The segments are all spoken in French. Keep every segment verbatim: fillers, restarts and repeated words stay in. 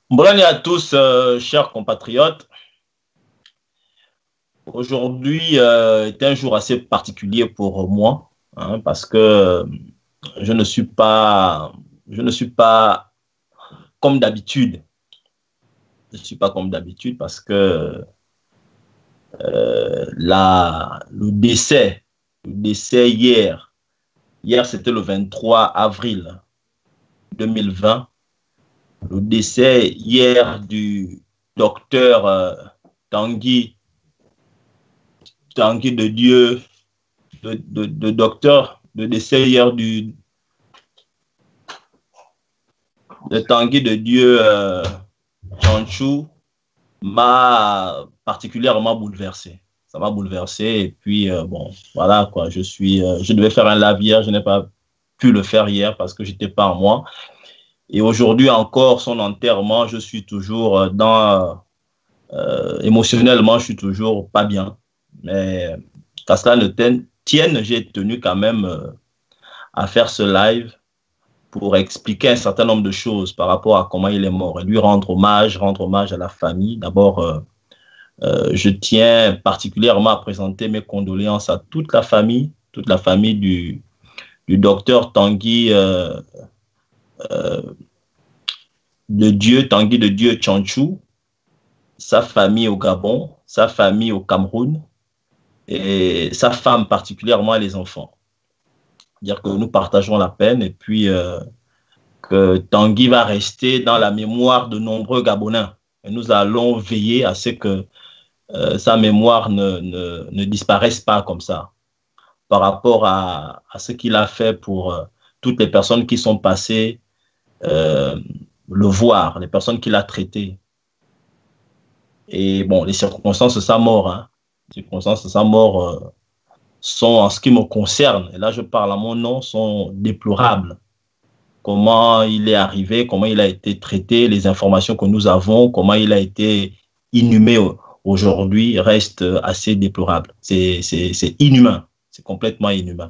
Bonne année à tous, euh, chers compatriotes. Aujourd'hui euh, est un jour assez particulier pour moi, hein, parce que je ne suis pas, je ne suis pas comme d'habitude. Je ne suis pas comme d'habitude parce que euh, la, le décès, le décès hier, hier c'était le vingt-trois avril deux mille vingt, le décès hier du docteur euh, Tanguy, Tanguy de Dieu de, de, de docteur, de décès hier du de Tanguy de Dieu euh, Chanchou m'a particulièrement bouleversé. Ça m'a bouleversé et puis euh, bon, voilà quoi, je suis, euh, je devais faire un live hier, je n'ai pas pu le faire hier parce que j'étais pas en moi. Et aujourd'hui encore, son enterrement, je suis toujours euh, dans, euh, émotionnellement, je suis toujours pas bien. Mais qu'à cela ne tienne, j'ai tenu quand même euh, à faire ce live pour expliquer un certain nombre de choses par rapport à comment il est mort et lui rendre hommage, rendre hommage à la famille. D'abord, euh, euh, je tiens particulièrement à présenter mes condoléances à toute la famille, toute la famille du, du docteur Tanguy euh, euh, de Dieu, Tanguy de Dieu Tchanchou, sa famille au Gabon, sa famille au Cameroun et sa femme particulièrement et les enfants. Dire que nous partageons la peine et puis euh, que Tanguy va rester dans la mémoire de nombreux Gabonais. Et nous allons veiller à ce que euh, sa mémoire ne, ne, ne, disparaisse pas comme ça par rapport à, à ce qu'il a fait pour euh, toutes les personnes qui sont passées euh, le voir, les personnes qu'il a traitées. Et bon, les circonstances de sa mort, hein, les circonstances de sa mort euh, sont, en ce qui me concerne, et là je parle à mon nom, sont déplorables. Comment il est arrivé, comment il a été traité, les informations que nous avons, comment il a été inhumé aujourd'hui reste assez déplorable. C'est inhumain, c'est complètement inhumain.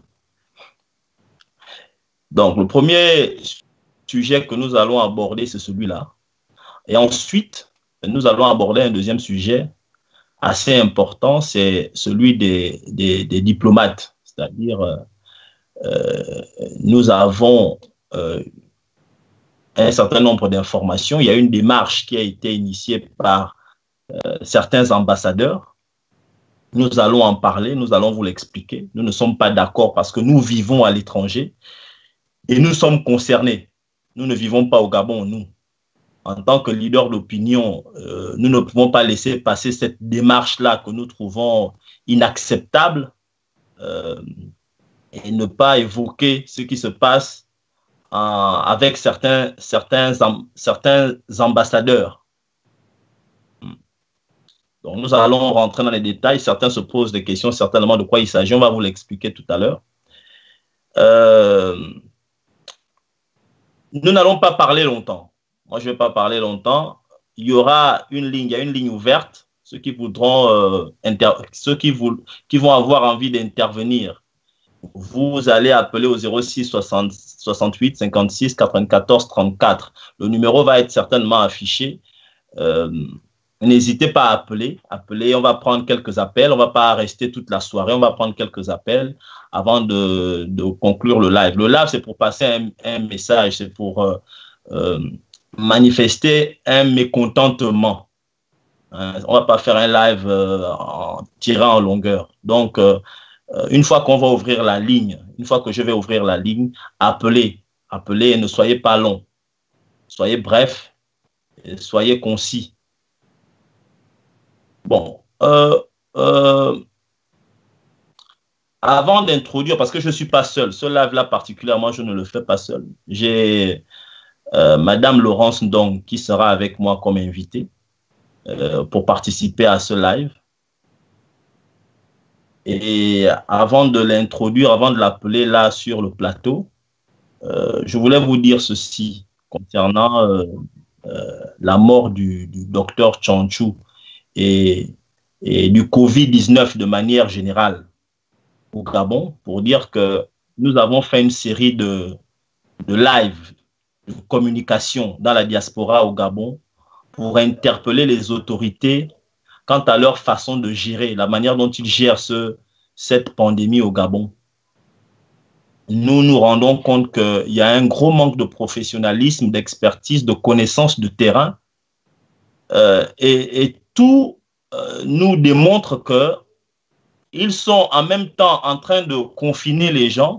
Donc, le premier sujet que nous allons aborder, c'est celui-là. Et ensuite, nous allons aborder un deuxième sujet assez important, c'est celui des, des, des diplomates. C'est-à-dire, euh, nous avons euh, un certain nombre d'informations. Il y a une démarche qui a été initiée par euh, certains ambassadeurs. Nous allons en parler, nous allons vous l'expliquer. Nous ne sommes pas d'accord parce que nous vivons à l'étranger et nous sommes concernés. Nous ne vivons pas au Gabon, nous. En tant que leader d'opinion, euh, nous ne pouvons pas laisser passer cette démarche-là que nous trouvons inacceptable euh, et ne pas évoquer ce qui se passe avec certains, certains, certains ambassadeurs. Donc, nous allons rentrer dans les détails. Certains se posent des questions, certainement de quoi il s'agit. On va vous l'expliquer tout à l'heure. Euh, nous n'allons pas parler longtemps. Moi, je ne vais pas parler longtemps. Il y aura une ligne, il y a une ligne ouverte. Ceux qui voudront, euh, inter ceux qui, vou qui vont avoir envie d'intervenir, vous allez appeler au zéro six soixante-huit cinquante-six quatre-vingt-quatorze trente-quatre. Le numéro va être certainement affiché. Euh, N'hésitez pas à appeler. Appeler, on va prendre quelques appels. On ne va pas rester toute la soirée. On va prendre quelques appels avant de, de conclure le live. Le live, c'est pour passer un, un message, c'est pour euh, euh, manifester un mécontentement. Hein, on ne va pas faire un live euh, en tirant en longueur. Donc, euh, une fois qu'on va ouvrir la ligne, une fois que je vais ouvrir la ligne, appelez. Appelez et ne soyez pas long. Soyez bref et soyez concis. Bon, euh, euh, avant d'introduire, parce que je ne suis pas seul, ce live-là particulièrement, je ne le fais pas seul. J'ai euh, Madame Laurence Ndong qui sera avec moi comme invitée euh, pour participer à ce live. Et avant de l'introduire, avant de l'appeler là sur le plateau, euh, je voulais vous dire ceci concernant euh, euh, la mort du, du docteur Tchanchou et, et du COVID dix-neuf de manière générale au Gabon, pour dire que nous avons fait une série de, de lives, de communication dans la diaspora au Gabon pour interpeller les autorités quant à leur façon de gérer, la manière dont ils gèrent ce, cette pandémie au Gabon. Nous nous rendons compte qu'il y a un gros manque de professionnalisme, d'expertise, de connaissances de terrain. Euh, et, et tout euh, nous démontre qu'ils sont en même temps en train de confiner les gens,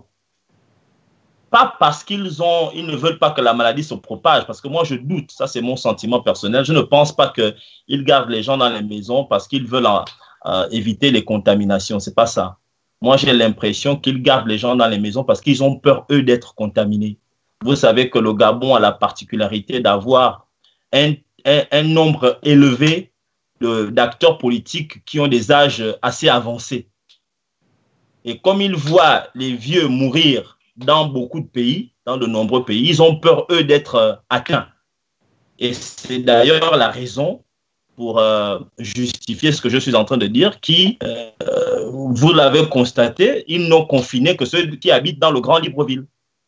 pas parce qu'ils ont, ils ne veulent pas que la maladie se propage, parce que moi je doute, ça c'est mon sentiment personnel, je ne pense pas qu'ils gardent les gens dans les maisons parce qu'ils veulent euh, éviter les contaminations, c'est pas ça. Moi j'ai l'impression qu'ils gardent les gens dans les maisons parce qu'ils ont peur eux d'être contaminés. Vous savez que le Gabon a la particularité d'avoir un, un, un nombre élevé d'acteurs politiques qui ont des âges assez avancés. Et comme ils voient les vieux mourir dans beaucoup de pays, dans de nombreux pays, ils ont peur, eux, d'être atteints. Et c'est d'ailleurs la raison pour euh, justifier ce que je suis en train de dire, qui, euh, vous l'avez constaté, ils n'ont confiné que ceux qui habitent dans le Grand Libreville.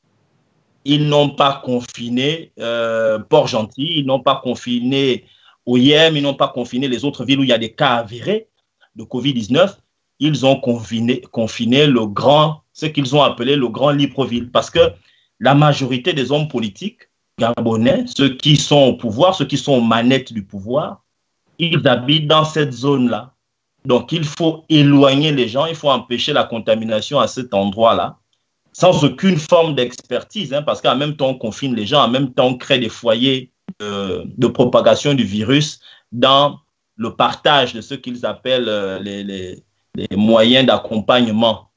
Ils n'ont pas confiné euh, Port-Gentil, ils n'ont pas confiné Oyem, ils n'ont pas confiné les autres villes où il y a des cas avérés de covid dix-neuf. Ils ont confiné, confiné le grand, ce qu'ils ont appelé le Grand Libreville, parce que la majorité des hommes politiques gabonais, ceux qui sont au pouvoir, ceux qui sont aux manettes du pouvoir, ils habitent dans cette zone-là. Donc, il faut éloigner les gens, il faut empêcher la contamination à cet endroit-là, sans aucune forme d'expertise, hein, parce qu'en même temps, on confine les gens, en même temps, on crée des foyers de, de propagation du virus dans le partage de ce qu'ils appellent euh, les, les, les moyens d'accompagnement.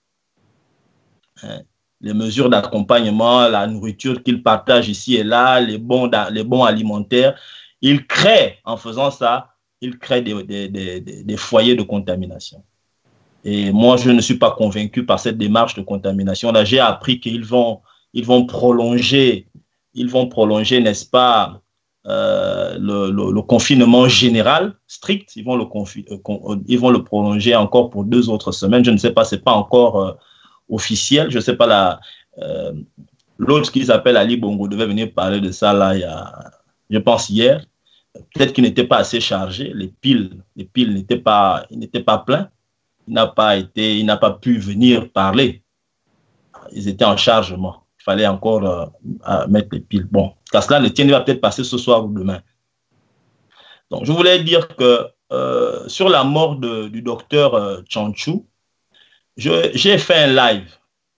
Hein, les mesures d'accompagnement, la nourriture qu'ils partagent ici et là, les bons, les bons alimentaires. Ils créent, en faisant ça, ils créent des, des, des, des foyers de contamination. Et moi, je ne suis pas convaincu par cette démarche de contamination. Là, j'ai appris qu'ils vont, ils vont prolonger, ils vont prolonger, n'est-ce pas, euh, le, le, le confinement général strict. Ils vont, le confi, euh, ils vont le prolonger encore pour deux autres semaines. Je ne sais pas, c'est pas encore euh, officiel. Je ne sais pas, la, euh, l'autre qui s'appelle Ali Bongo devait venir parler de ça, là, il y a, je pense, hier. Peut-être qu'il n'était pas assez chargé. Les piles, les piles n'étaient pas, ils n'étaient pas pleins. Il n'a pas été, il n'a pas pu venir parler. Ils étaient en chargement. Il fallait encore euh, mettre les piles. Bon, qu'à cela ne tienne, il va peut-être passer ce soir ou demain. Donc, je voulais dire que euh, sur la mort de, du docteur euh, Tchanchou, j'ai fait un live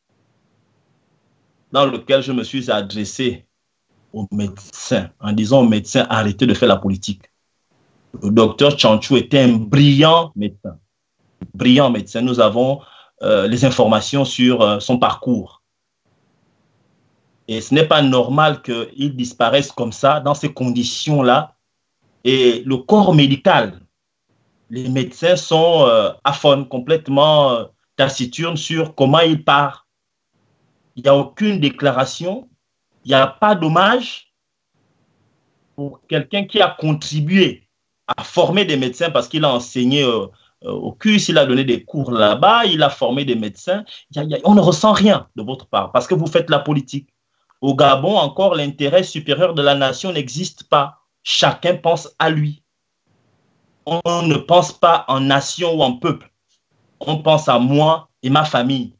dans lequel je me suis adressé aux médecins en disant aux médecins, arrêtez de faire la politique. Le docteur Tchanchou était un brillant médecin. Brillant médecin. Nous avons euh, les informations sur euh, son parcours. Et ce n'est pas normal qu'il disparaisse comme ça, dans ces conditions-là. Et le corps médical, les médecins sont euh, aphones, complètement euh, taciturnes sur comment il part. Il n'y a aucune déclaration, il n'y a pas d'hommage pour quelqu'un qui a contribué à former des médecins parce qu'il a enseigné euh, au C U S, il a donné des cours là-bas, il a formé des médecins. Il y a, il y a, on ne ressent rien de votre part parce que vous faites la politique. Au Gabon, encore, l'intérêt supérieur de la nation n'existe pas. Chacun pense à lui. On ne pense pas en nation ou en peuple. On pense à moi et ma famille.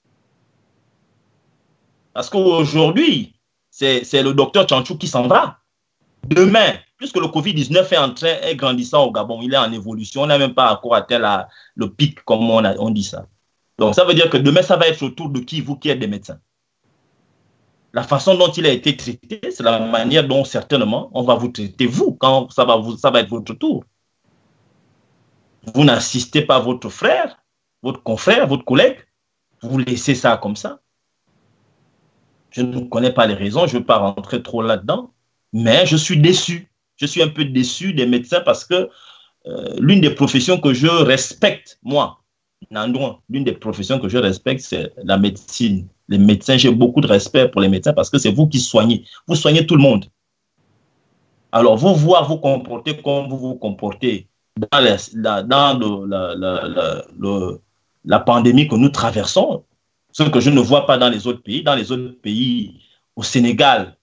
Parce qu'aujourd'hui, c'est le docteur Tchanchou qui s'en va. Demain, puisque le covid dix-neuf est en train, est grandissant au Gabon, il est en évolution, on n'a même pas encore atteint la, le pic, comme on, a, on dit ça. Donc, ça veut dire que demain, ça va être autour de qui, vous qui êtes des médecins. La façon dont il a été traité, c'est la manière dont, certainement, on va vous traiter, vous, quand ça va, vous, ça va être votre tour. Vous n'assistez pas votre frère, votre confrère, votre collègue, vous laissez ça comme ça. Je ne connais pas les raisons, je ne veux pas rentrer trop là-dedans. Mais je suis déçu. Je suis un peu déçu des médecins parce que euh, l'une des professions que je respecte, moi, Nandouan, l'une des professions que je respecte, c'est la médecine. Les médecins, j'ai beaucoup de respect pour les médecins parce que c'est vous qui soignez. Vous soignez tout le monde. Alors, vous voir vous comporter comme vous vous comportez dans, les, la, dans le, la, la, la, le, la pandémie que nous traversons, ce que je ne vois pas dans les autres pays. Dans les autres pays, au Sénégal,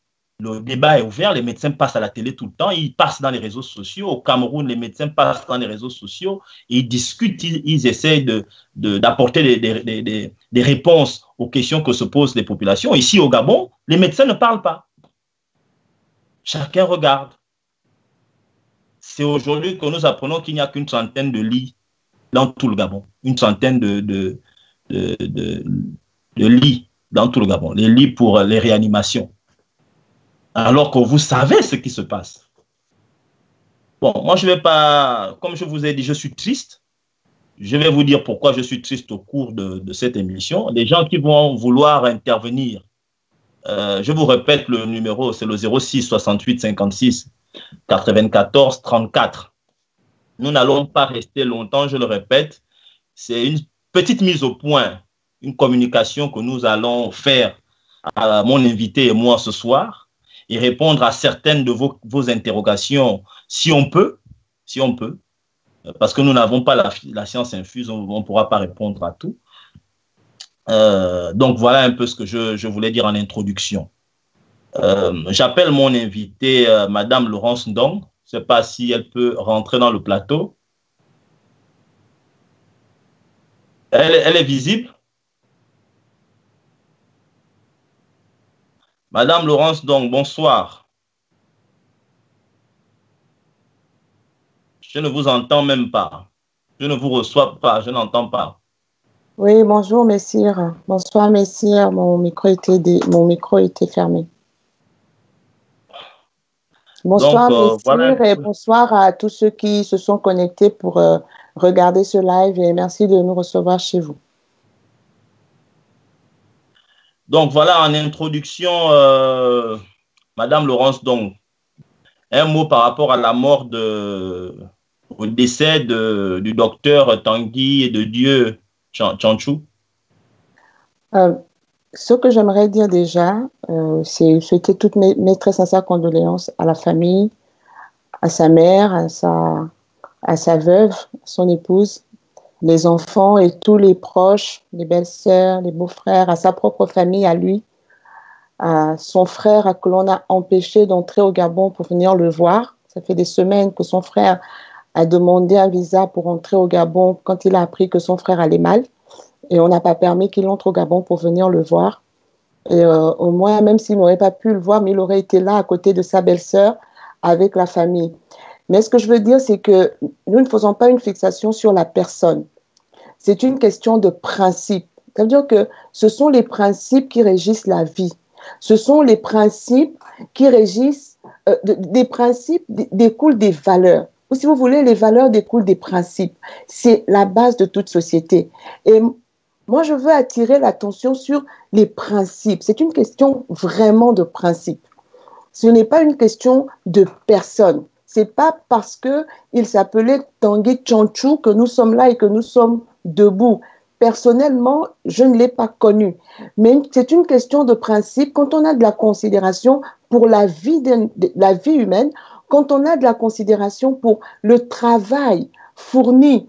le débat est ouvert, les médecins passent à la télé tout le temps, ils passent dans les réseaux sociaux. Au Cameroun, les médecins passent dans les réseaux sociaux, ils discutent, ils, ils essayent de, de, d'apporter des, des, des, des réponses aux questions que se posent les populations. Ici, au Gabon, les médecins ne parlent pas. Chacun regarde. C'est aujourd'hui que nous apprenons qu'il n'y a qu'une centaine de lits dans tout le Gabon. Une centaine de, de, de, de, de lits dans tout le Gabon. Les lits pour les réanimations. Alors que vous savez ce qui se passe. Bon, moi, je ne vais pas... Comme je vous ai dit, je suis triste. Je vais vous dire pourquoi je suis triste au cours de, de cette émission. Les gens qui vont vouloir intervenir, euh, je vous répète le numéro, c'est le zéro six soixante-huit cinquante-six quatre-vingt-quatorze trente-quatre. Nous n'allons pas rester longtemps, je le répète. C'est une petite mise au point, une communication que nous allons faire à mon invité et moi ce soir et répondre à certaines de vos, vos interrogations, si on peut, si on peut, parce que nous n'avons pas la, la science infuse, on ne pourra pas répondre à tout. Euh, donc, voilà un peu ce que je, je voulais dire en introduction. Euh, J'appelle mon invité, euh, Madame Laurence Ndong. Je ne sais pas si elle peut rentrer dans le plateau. Elle, elle est visible? Madame Laurence Ndong, bonsoir. Je ne vous entends même pas. Je ne vous reçois pas, je n'entends pas. Oui, bonjour, messire. Bonsoir, messire. Mon micro était, dé... Mon micro était fermé. Bonsoir, Donc, euh, messire, voilà. et bonsoir à tous ceux qui se sont connectés pour euh, regarder ce live et merci de nous recevoir chez vous. Donc, voilà, en introduction, euh, Madame Laurence, donc, un mot par rapport à la mort de, au décès de, du docteur Tanguy et de Dieu Tchanchou. Euh, ce que j'aimerais dire déjà, euh, c'est souhaiter toutes mes, mes très sincères condoléances à la famille, à sa mère, à sa, à sa veuve, à son épouse, les enfants et tous les proches, les belles-sœurs, les beaux-frères, à sa propre famille, à lui, à son frère que l'on a empêché d'entrer au Gabon pour venir le voir. Ça fait des semaines que son frère a demandé un visa pour entrer au Gabon quand il a appris que son frère allait mal. Et on n'a pas permis qu'il entre au Gabon pour venir le voir. Et euh, au moins, même s'il n'aurait pas pu le voir, mais il aurait été là à côté de sa belle-sœur avec la famille. Mais ce que je veux dire, c'est que nous ne faisons pas une fixation sur la personne. C'est une question de principe. Ça veut dire que ce sont les principes qui régissent la vie. Ce sont les principes qui régissent, euh, de, des principes découlent des valeurs. Ou si vous voulez, les valeurs découlent des principes. C'est la base de toute société. Et moi, je veux attirer l'attention sur les principes. C'est une question vraiment de principe. Ce n'est pas une question de personne. C'est pas parce qu'il s'appelait Tanguy Tchanchou que nous sommes là et que nous sommes debout. Personnellement, je ne l'ai pas connu. Mais c'est une question de principe. Quand on a de la considération pour la vie, de, de, la vie humaine, quand on a de la considération pour le travail fourni,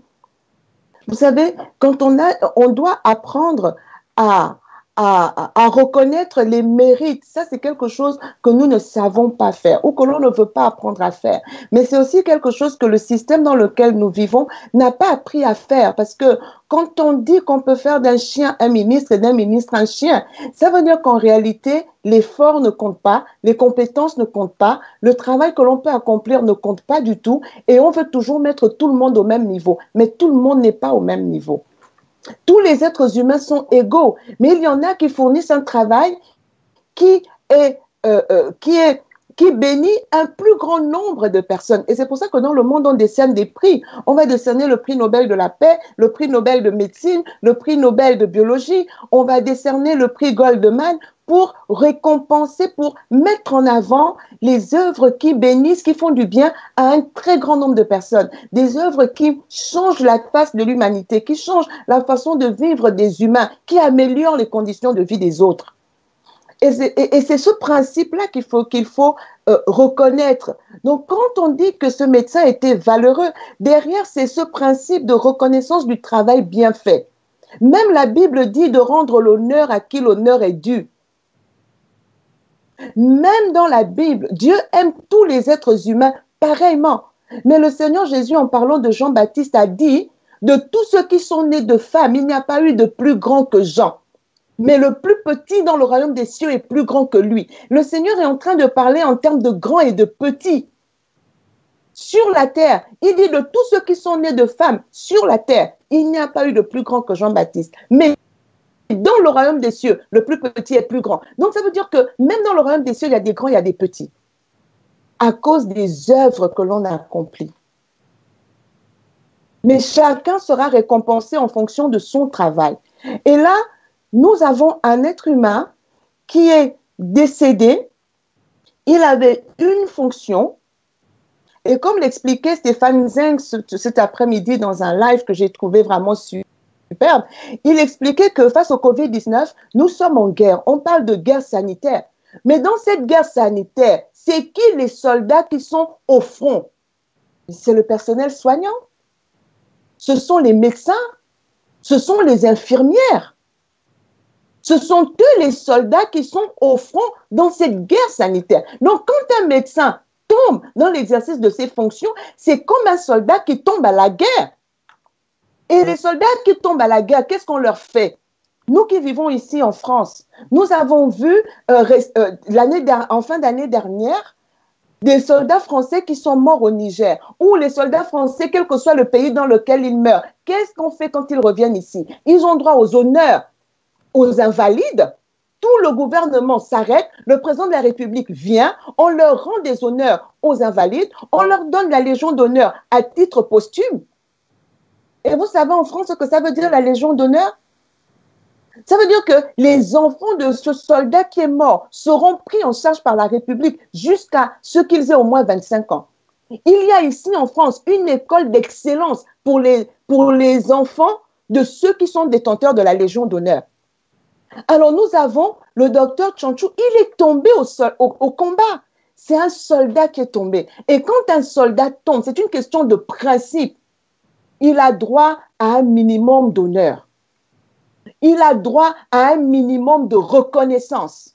vous savez, quand on a, on doit apprendre à, à, à reconnaître les mérites. Ça, c'est quelque chose que nous ne savons pas faire ou que l'on ne veut pas apprendre à faire. Mais c'est aussi quelque chose que le système dans lequel nous vivons n'a pas appris à faire. Parce que quand on dit qu'on peut faire d'un chien un ministre et d'un ministre un chien, ça veut dire qu'en réalité, l'effort ne compte pas, les compétences ne comptent pas, le travail que l'on peut accomplir ne compte pas du tout et on veut toujours mettre tout le monde au même niveau. Mais tout le monde n'est pas au même niveau. Tous les êtres humains sont égaux, mais il y en a qui fournissent un travail qui est, euh, euh, qui est, qui bénit un plus grand nombre de personnes. Et c'est pour ça que dans le monde, on décerne des prix. On va décerner le prix Nobel de la paix, le prix Nobel de médecine, le prix Nobel de biologie. On va décerner le prix Goldman pour récompenser, pour mettre en avant les œuvres qui bénissent, qui font du bien à un très grand nombre de personnes. Des œuvres qui changent la face de l'humanité, qui changent la façon de vivre des humains, qui améliorent les conditions de vie des autres. Et c'est, et, et c'est ce principe-là qu'il faut, qu'il faut euh, reconnaître. Donc, quand on dit que ce médecin était valeureux, derrière, c'est ce principe de reconnaissance du travail bien fait. Même la Bible dit de rendre l'honneur à qui l'honneur est dû. Même dans la Bible, Dieu aime tous les êtres humains pareillement. Mais le Seigneur Jésus, en parlant de Jean-Baptiste, a dit, de tous ceux qui sont nés de femmes, il n'y a pas eu de plus grand que Jean. Mais le plus petit dans le royaume des cieux est plus grand que lui. Le Seigneur est en train de parler en termes de grands et de petits. Sur la terre, il dit de tous ceux qui sont nés de femmes, sur la terre, il n'y a pas eu de plus grand que Jean-Baptiste. Mais dans le royaume des cieux, le plus petit est plus grand. Donc ça veut dire que même dans le royaume des cieux, il y a des grands, il y a des petits. À cause des œuvres que l'on accomplit. Mais chacun sera récompensé en fonction de son travail. Et là, nous avons un être humain qui est décédé. Il avait une fonction. Et comme l'expliquait Stéphane Zeng cet après-midi dans un live que j'ai trouvé vraiment superbe, il expliquait que face au covid dix-neuf, nous sommes en guerre. On parle de guerre sanitaire. Mais dans cette guerre sanitaire, c'est qui les soldats qui sont au front? C'est le personnel soignant. Ce sont les médecins. Ce sont les infirmières. Ce sont eux les soldats qui sont au front dans cette guerre sanitaire. Donc, quand un médecin tombe dans l'exercice de ses fonctions, c'est comme un soldat qui tombe à la guerre. Et les soldats qui tombent à la guerre, qu'est-ce qu'on leur fait? Nous qui vivons ici en France, nous avons vu euh, euh, l'année en fin d'année dernière des soldats français qui sont morts au Niger, ou les soldats français, quel que soit le pays dans lequel ils meurent. Qu'est-ce qu'on fait quand ils reviennent ici? Ils ont droit aux honneurs, aux invalides. Tout le gouvernement s'arrête, le président de la République vient, on leur rend des honneurs aux invalides, on leur donne la Légion d'honneur à titre posthume. Et vous savez en France ce que ça veut dire la Légion d'honneur? Ça veut dire que les enfants de ce soldat qui est mort seront pris en charge par la République jusqu'à ce qu'ils aient au moins vingt-cinq ans. Il y a ici en France une école d'excellence pour les, pour les enfants de ceux qui sont détenteurs de la Légion d'honneur. Alors nous avons le docteur Tchonchou, il est tombé au, sol, au, au combat. C'est un soldat qui est tombé. Et quand un soldat tombe, c'est une question de principe. Il a droit à un minimum d'honneur. Il a droit à un minimum de reconnaissance.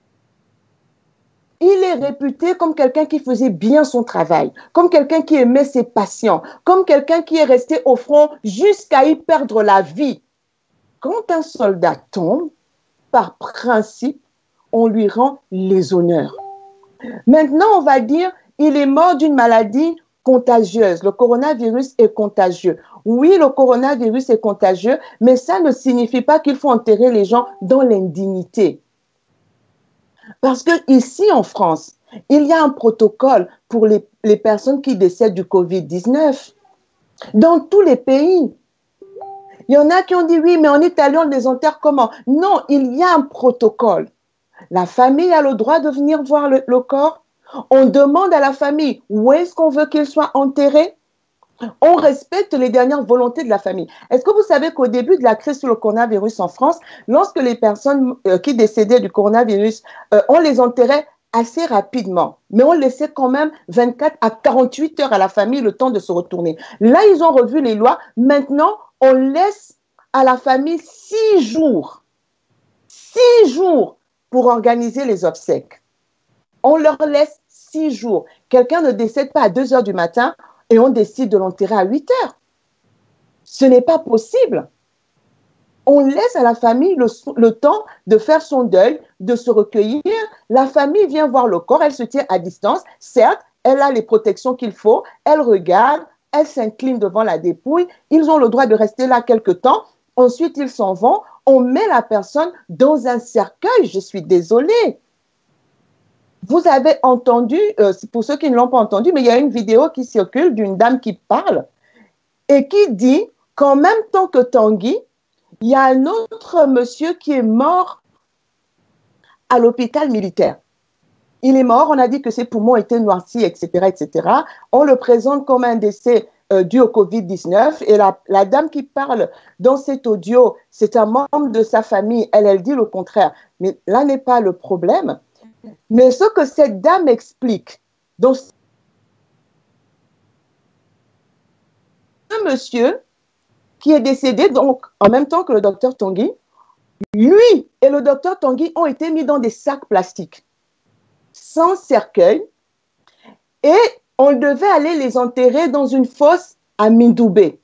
Il est réputé comme quelqu'un qui faisait bien son travail, comme quelqu'un qui aimait ses patients, comme quelqu'un qui est resté au front jusqu'à y perdre la vie. Quand un soldat tombe, par principe, on lui rend les honneurs. Maintenant, on va dire, il est mort d'une maladie contagieuse. Le coronavirus est contagieux. Oui, le coronavirus est contagieux, mais ça ne signifie pas qu'il faut enterrer les gens dans l'indignité. Parce que ici en France, il y a un protocole pour les, les personnes qui décèdent du covid dix-neuf. Dans tous les pays. Il y en a qui ont dit oui, mais en Italie, on les enterre comment? Non, il y a un protocole. La famille a le droit de venir voir le, le corps. On demande à la famille où est-ce qu'on veut qu'il soit enterré. On respecte les dernières volontés de la famille. Est-ce que vous savez qu'au début de la crise sur le coronavirus en France, lorsque les personnes euh, qui décédaient du coronavirus, euh, on les enterrait assez rapidement, mais on laissait quand même vingt-quatre à quarante-huit heures à la famille le temps de se retourner. Là, ils ont revu les lois. Maintenant, on laisse à la famille six jours, six jours pour organiser les obsèques. On leur laisse six jours. Quelqu'un ne décède pas à deux heures du matin et on décide de l'enterrer à huit heures. Ce n'est pas possible. On laisse à la famille le, le temps de faire son deuil, de se recueillir. La famille vient voir le corps, elle se tient à distance. Certes, elle a les protections qu'il faut, elle regarde, elle s'incline devant la dépouille. Ils ont le droit de rester là quelque temps. Ensuite, ils s'en vont. On met la personne dans un cercueil. Je suis désolée. Vous avez entendu, euh, pour ceux qui ne l'ont pas entendu, mais il y a une vidéo qui circule d'une dame qui parle et qui dit qu'en même temps que Tanguy, il y a un autre monsieur qui est mort à l'hôpital militaire. Il est mort, on a dit que ses poumons étaient noircis, et cetera, et cetera. On le présente comme un décès euh, dû au covid dix-neuf. Et la, la dame qui parle dans cet audio, c'est un membre de sa famille. Elle, elle dit le contraire. Mais là n'est pas le problème. Mais ce que cette dame explique, donc, un monsieur qui est décédé donc en même temps que le docteur Tanguy, lui et le docteur Tanguy ont été mis dans des sacs plastiques. sans cercueil, et on devait aller les enterrer dans une fosse à Mindoubé.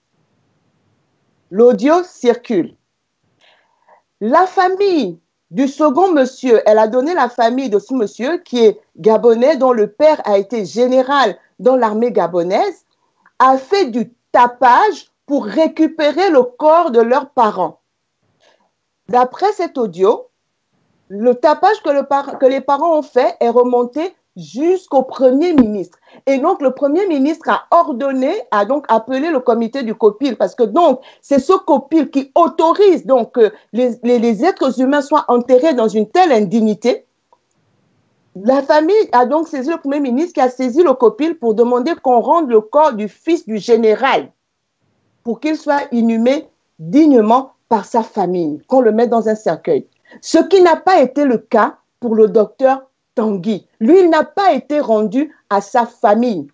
L'audio circule. La famille du second monsieur, elle a donné la famille de ce monsieur qui est gabonais, dont le père a été général dans l'armée gabonaise, a fait du tapage pour récupérer le corps de leurs parents. D'après cet audio, le tapage que, le par que les parents ont fait est remonté jusqu'au Premier ministre. Et donc, le Premier ministre a ordonné, a donc appelé le comité du COPIL, parce que donc, c'est ce COPIL qui autorise donc que les, les, les êtres humains soient enterrés dans une telle indignité. La famille a donc saisi le Premier ministre qui a saisi le COPIL pour demander qu'on rende le corps du fils du général pour qu'il soit inhumé dignement par sa famille, qu'on le mette dans un cercueil. Ce qui n'a pas été le cas pour le docteur Tanguy. Lui, il n'a pas été rendu à sa famille.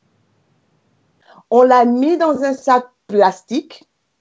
On l'a mis dans un sac plastique.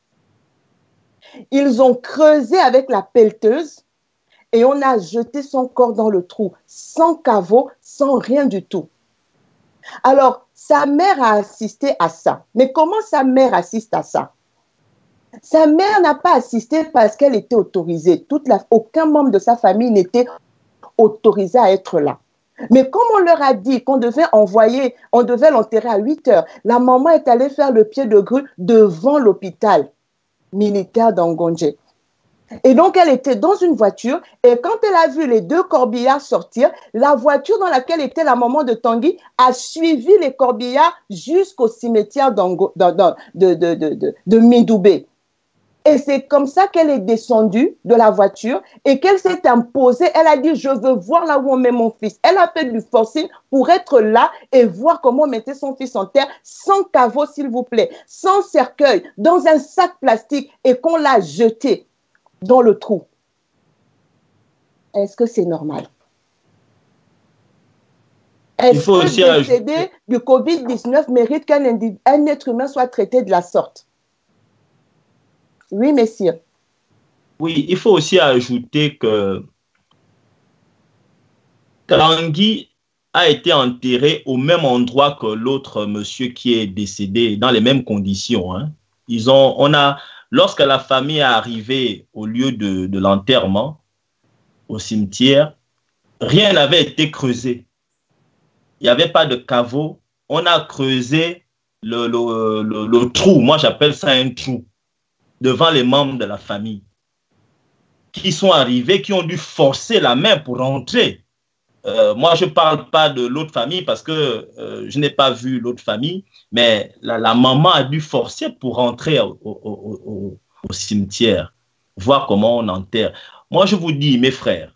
Ils ont creusé avec la pelleteuse et on a jeté son corps dans le trou, sans caveau, sans rien du tout. Alors, sa mère a assisté à ça. Mais comment sa mère assiste à ça? Sa mère n'a pas assisté parce qu'elle était autorisée. Toute la, aucun membre de sa famille n'était autorisé à être là. Mais comme on leur a dit qu'on devait envoyer, on devait l'enterrer à huit heures, la maman est allée faire le pied de grue devant l'hôpital militaire d'Angondje. Et donc, elle était dans une voiture et quand elle a vu les deux corbillards sortir, la voiture dans laquelle était la maman de Tanguy a suivi les corbillards jusqu'au cimetière de, de, de, de, de, de Mindoubé. Et c'est comme ça qu'elle est descendue de la voiture et qu'elle s'est imposée. Elle a dit, je veux voir là où on met mon fils. Elle a fait du forcing pour être là et voir comment on mettait son fils en terre, sans caveau, s'il vous plaît, sans cercueil, dans un sac plastique et qu'on l'a jeté dans le trou. Est-ce que c'est normal? Est-ce que le décédé du covid dix-neuf mérite qu'un un être humain soit traité de la sorte? Oui, messieurs. Oui, il faut aussi ajouter que Tanguy a été enterré au même endroit que l'autre monsieur qui est décédé, dans les mêmes conditions. Hein. Ils ont, on a, lorsque la famille est arrivée au lieu de, de l'enterrement, au cimetière, rien n'avait été creusé. Il n'y avait pas de caveau. On a creusé le, le, le, le trou, moi j'appelle ça un trou, devant les membres de la famille qui sont arrivés, qui ont dû forcer la main pour rentrer. Euh, moi, je ne parle pas de l'autre famille parce que euh, je n'ai pas vu l'autre famille, mais la, la maman a dû forcer pour rentrer au, au, au, au cimetière, voir comment on enterre. Moi, je vous dis, mes frères,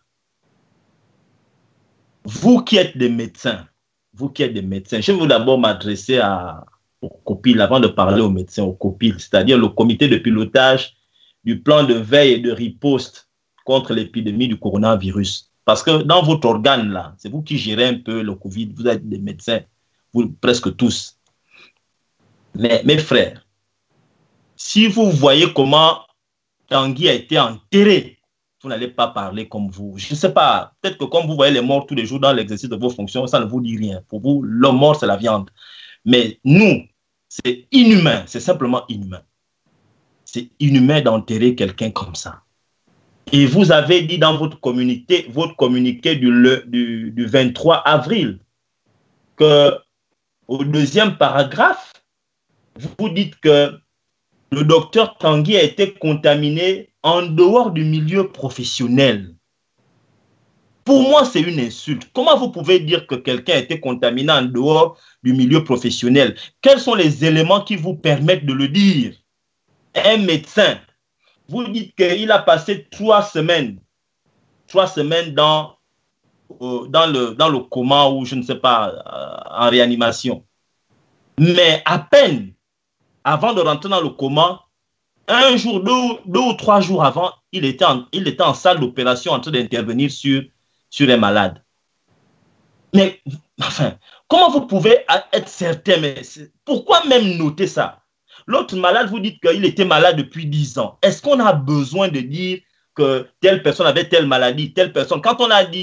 vous qui êtes des médecins, vous qui êtes des médecins, je vais d'abord m'adresser à au COPIL, avant de parler aux médecins, au COPIL, c'est-à-dire le comité de pilotage du plan de veille et de riposte contre l'épidémie du coronavirus. Parce que dans votre organe, là, c'est vous qui gérez un peu le Covid, vous êtes des médecins, vous presque tous. Mais mes frères, si vous voyez comment Tanguy a été enterré, vous n'allez pas parler comme vous. Je ne sais pas, peut-être que comme vous voyez les morts tous les jours dans l'exercice de vos fonctions, ça ne vous dit rien. Pour vous, l'homme mort, c'est la viande. Mais nous, c'est inhumain, c'est simplement inhumain. C'est inhumain d'enterrer quelqu'un comme ça. Et vous avez dit dans votre communiqué, votre communiqué du, le, du, du vingt-trois avril, que au deuxième paragraphe, vous dites que le docteur Tanguy a été contaminé en dehors du milieu professionnel. Pour moi, c'est une insulte. Comment vous pouvez dire que quelqu'un a été contaminé en dehors du milieu professionnel? Quels sont les éléments qui vous permettent de le dire? Un médecin, vous dites qu'il a passé trois semaines, trois semaines dans, euh, dans, le, dans le coma ou je ne sais pas, euh, en réanimation. Mais à peine, avant de rentrer dans le coma, un jour, deux, deux ou trois jours avant, il était en, il était en salle d'opération en train d'intervenir sur sur un malade. Mais, enfin, comment vous pouvez être certain, mais pourquoi même noter ça? L'autre malade, vous dites qu'il était malade depuis dix ans. Est-ce qu'on a besoin de dire que telle personne avait telle maladie, telle personne? Quand on a dit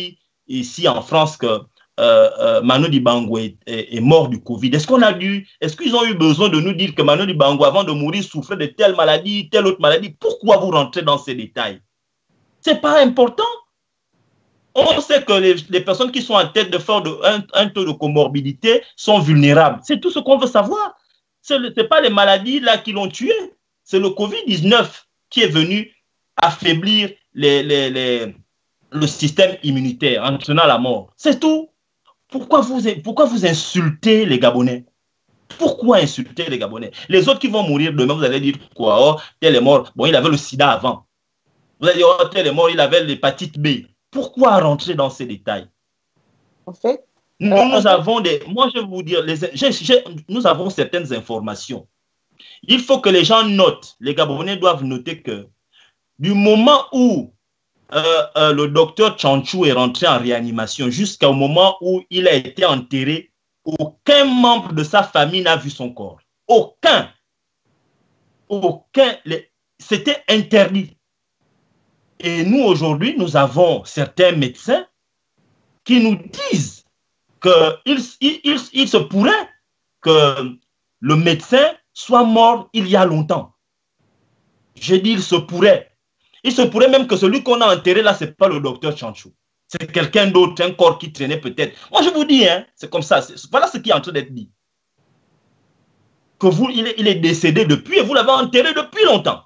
ici en France que euh, euh, Manu Dibango est, est, est mort du Covid. Est-ce qu'on a dû, est-ce qu'ils ont eu besoin de nous dire que Manu Dibango, avant de mourir, souffrait de telle maladie, telle autre maladie? Pourquoi vous rentrez dans ces détails? C'est pas important. On sait que les, les personnes qui sont en tête de faire de, un, un taux de comorbidité sont vulnérables. C'est tout ce qu'on veut savoir. Ce n'est pas les maladies là qui l'ont tué. C'est le Covid dix-neuf qui est venu affaiblir les, les, les, le système immunitaire, entraînant la mort. C'est tout. Pourquoi vous, pourquoi vous insultez les Gabonais? Pourquoi insulter les Gabonais? Les autres qui vont mourir demain, vous allez dire quoi? Oh, tel est mort. Bon, il avait le sida avant. Vous allez dire, oh, tel est mort, il avait l'hépatite B. Pourquoi rentrer dans ces détails? En fait, nous, euh, nous en avons des... Moi, je vais vous dire, les, j'ai, j'ai, nous avons certaines informations. Il faut que les gens notent, les Gabonais doivent noter que du moment où euh, euh, le docteur Tchanchou est rentré en réanimation jusqu'au moment où il a été enterré, aucun membre de sa famille n'a vu son corps. Aucun. Aucun. Les... C'était interdit. Et nous, aujourd'hui, nous avons certains médecins qui nous disent qu'il il, il, il se pourrait que le médecin soit mort il y a longtemps. Je dis il se pourrait. Il se pourrait même que celui qu'on a enterré là, ce n'est pas le docteur Tchanchou. C'est quelqu'un d'autre, un corps qui traînait peut-être. Moi, je vous dis, hein, c'est comme ça. Voilà ce qui est en train d'être dit. Que vous, il est, il est décédé depuis et vous l'avez enterré depuis longtemps.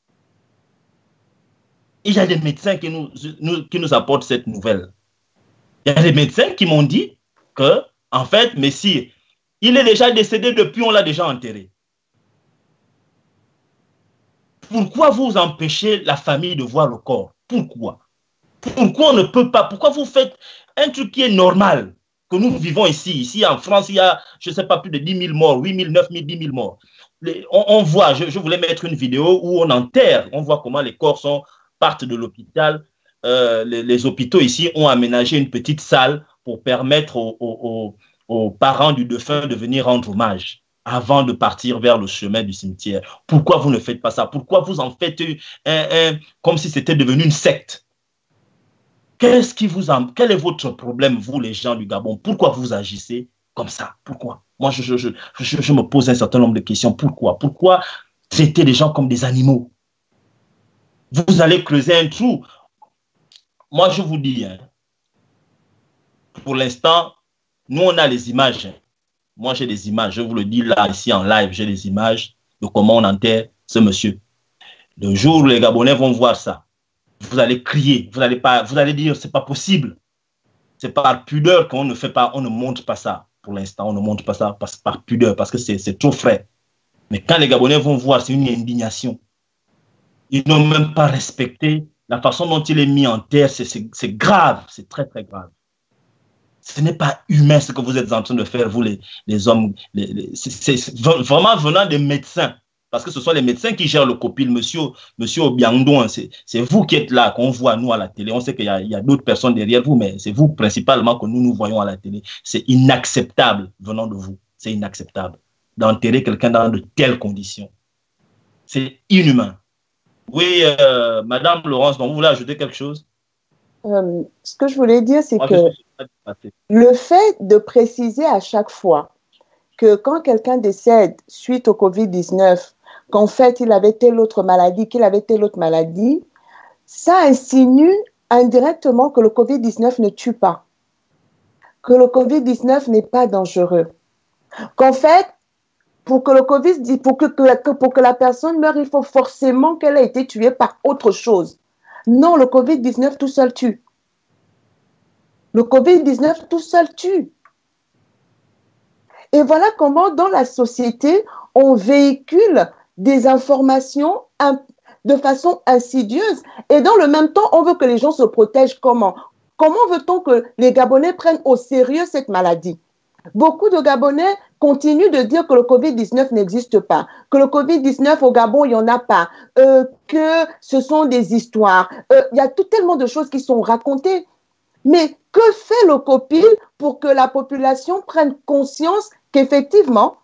Il y a des médecins qui nous, nous, qui nous apportent cette nouvelle. Il y a des médecins qui m'ont dit que, en fait, messire, il est déjà décédé depuis, on l'a déjà enterré. Pourquoi vous empêchez la famille de voir le corps? Pourquoi? Pourquoi on ne peut pas? Pourquoi vous faites un truc qui est normal, que nous vivons ici? Ici, en France, il y a, je ne sais pas, plus de dix mille morts, huit mille, neuf mille, dix mille morts. Les, on, on voit, je, je voulais mettre une vidéo où on enterre, on voit comment les corps sont... partent de l'hôpital, euh, les, les hôpitaux ici ont aménagé une petite salle pour permettre aux, aux, aux parents du défunt de venir rendre hommage avant de partir vers le chemin du cimetière. Pourquoi vous ne faites pas ça? Pourquoi vous en faites un, un, comme si c'était devenu une secte? Qu'est-ce qui vous en, quel est votre problème, vous les gens du Gabon? Pourquoi vous agissez comme ça? Pourquoi? Moi, je, je, je, je, je me pose un certain nombre de questions. Pourquoi? Pourquoi traiter les gens comme des animaux? Vous allez creuser un trou. Moi, je vous dis, hein, pour l'instant, nous, on a les images. Hein. Moi, j'ai des images. Je vous le dis là, ici en live, j'ai des images de comment on enterre ce monsieur. Le jour où les Gabonais vont voir ça, vous allez crier. Vous allez, pas, vous allez dire, c'est pas possible. C'est par pudeur qu'on ne fait pas, on ne montre pas ça. Pour l'instant, on ne montre pas ça par, par pudeur, parce que c'est trop frais. Mais quand les Gabonais vont voir, c'est une indignation. Ils n'ont même pas respecté la façon dont il est mis en terre. C'est grave, c'est très, très grave. Ce n'est pas humain ce que vous êtes en train de faire, vous les, les hommes. Les, les, c'est vraiment venant des médecins, parce que ce sont les médecins qui gèrent le copil. Monsieur, monsieur Obiangdon, c'est vous qui êtes là, qu'on voit nous à la télé. On sait qu'il y a, a d'autres personnes derrière vous, mais c'est vous principalement que nous nous voyons à la télé. C'est inacceptable venant de vous. C'est inacceptable d'enterrer quelqu'un dans de telles conditions. C'est inhumain. Oui, euh, Madame Laurence, donc vous voulez ajouter quelque chose? euh, Ce que je voulais dire, c'est que le fait de préciser à chaque fois que quand quelqu'un décède suite au Covid dix-neuf, qu'en fait, il avait telle autre maladie, qu'il avait telle autre maladie, ça insinue indirectement que le Covid dix-neuf ne tue pas, que le Covid dix-neuf n'est pas dangereux, qu'en fait, pour que le Covid, pour que, que, pour que la personne meure, il faut forcément qu'elle ait été tuée par autre chose. Non, le Covid dix-neuf tout seul tue. Le Covid dix-neuf tout seul tue. Et voilà comment, dans la société, on véhicule des informations de façon insidieuse. Et dans le même temps, on veut que les gens se protègent comment? Comment veut-on que les Gabonais prennent au sérieux cette maladie? Beaucoup de Gabonais continuent de dire que le Covid dix-neuf n'existe pas, que le Covid dix-neuf au Gabon, il n'y en a pas, euh, que ce sont des histoires. Euh, il y a tout tellement de choses qui sont racontées. Mais que fait le copil pour que la population prenne conscience qu'effectivement,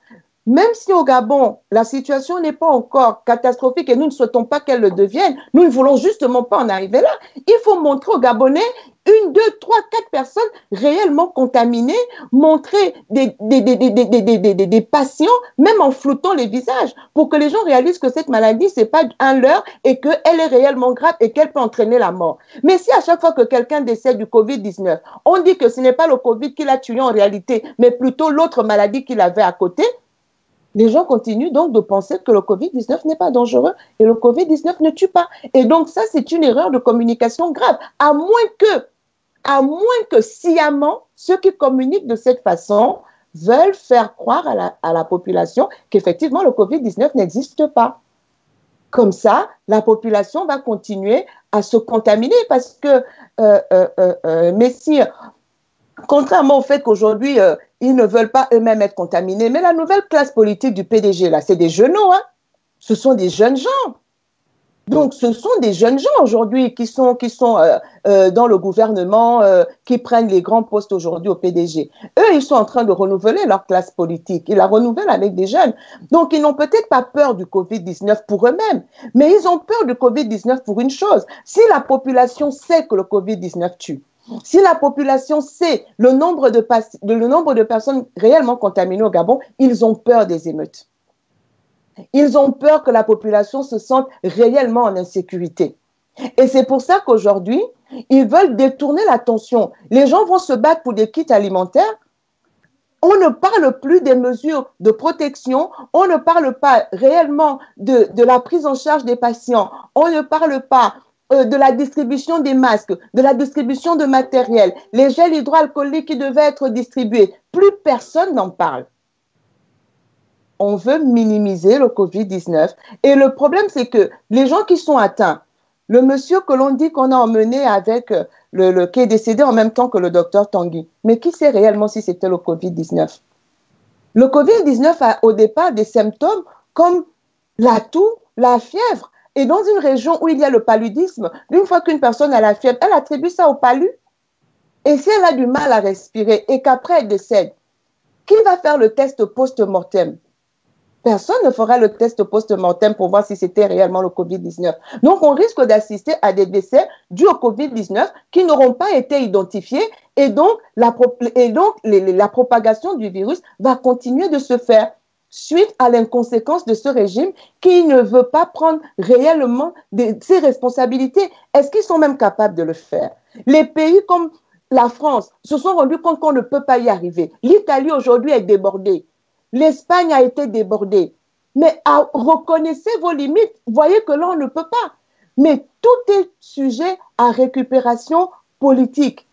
Même si au Gabon, la situation n'est pas encore catastrophique et nous ne souhaitons pas qu'elle le devienne, nous ne voulons justement pas en arriver là. Il faut montrer aux Gabonais une, deux, trois, quatre personnes réellement contaminées, montrer des, des, des, des, des, des, des, des, des patients, même en floutant les visages, pour que les gens réalisent que cette maladie, ce n'est pas un leurre et qu'elle est réellement grave et qu'elle peut entraîner la mort. Mais si à chaque fois que quelqu'un décède du covid dix-neuf, on dit que ce n'est pas le Covid qui l'a tué en réalité, mais plutôt l'autre maladie qu'il avait à côté, les gens continuent donc de penser que le covid dix-neuf n'est pas dangereux et le covid dix-neuf ne tue pas. Et donc ça, c'est une erreur de communication grave, à moins que, à moins que sciemment, ceux qui communiquent de cette façon veulent faire croire à la, à la population qu'effectivement le covid dix-neuf n'existe pas. Comme ça, la population va continuer à se contaminer parce que, euh, euh, euh, euh, messire, contrairement au fait qu'aujourd'hui, euh, ils ne veulent pas eux-mêmes être contaminés, mais la nouvelle classe politique du P D G, là, c'est des genoux, hein. Ce sont des jeunes gens. Donc, ce sont des jeunes gens aujourd'hui qui sont, qui sont euh, euh, dans le gouvernement, euh, qui prennent les grands postes aujourd'hui au P D G. Eux, ils sont en train de renouveler leur classe politique. Ils la renouvellent avec des jeunes. Donc, ils n'ont peut-être pas peur du covid dix-neuf pour eux-mêmes, mais ils ont peur du covid dix-neuf pour une chose. Si la population sait que le covid dix-neuf tue, si la population sait le nombre de, le nombre de personnes réellement contaminées au Gabon, ils ont peur des émeutes. Ils ont peur que la population se sente réellement en insécurité. Et c'est pour ça qu'aujourd'hui, ils veulent détourner l'attention. Les gens vont se battre pour des kits alimentaires. On ne parle plus des mesures de protection. On ne parle pas réellement de, de la prise en charge des patients. On ne parle pas Euh, de la distribution des masques, de la distribution de matériel, les gels hydroalcooliques qui devaient être distribués. Plus personne n'en parle. On veut minimiser le covid dix-neuf. Et le problème, c'est que les gens qui sont atteints, le monsieur que l'on dit qu'on a emmené avec le, le, qui est décédé en même temps que le docteur Tanguy, mais qui sait réellement si c'était le covid dix-neuf? Le covid dix-neuf a au départ des symptômes comme la toux, la fièvre. Et dans une région où il y a le paludisme, une fois qu'une personne a la fièvre, elle attribue ça au palu. Et si elle a du mal à respirer et qu'après elle décède, qui va faire le test post-mortem? Personne ne fera le test post-mortem pour voir si c'était réellement le covid dix-neuf. Donc, on risque d'assister à des décès dus au covid dix-neuf qui n'auront pas été identifiés et donc, la, et donc les, la propagation du virus va continuer de se faire suite à l'inconséquence de ce régime qui ne veut pas prendre réellement des, ses responsabilités. Est-ce qu'ils sont même capables de le faire? Les pays comme la France se sont rendus compte qu'on ne peut pas y arriver. L'Italie aujourd'hui est débordée. L'Espagne a été débordée. Mais à, reconnaissez vos limites. Voyez que là, on ne peut pas. Mais tout est sujet à récupération politique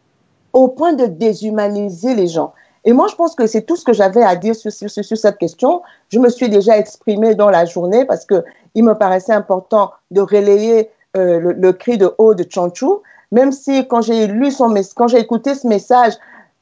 au point de déshumaniser les gens. Et moi, je pense que c'est tout ce que j'avais à dire sur, sur, sur cette question. Je me suis déjà exprimée dans la journée parce qu'il me paraissait important de relayer euh, le, le cri de haut de Tchantchou, même si quand j'ai lu son quand j'ai écouté ce message,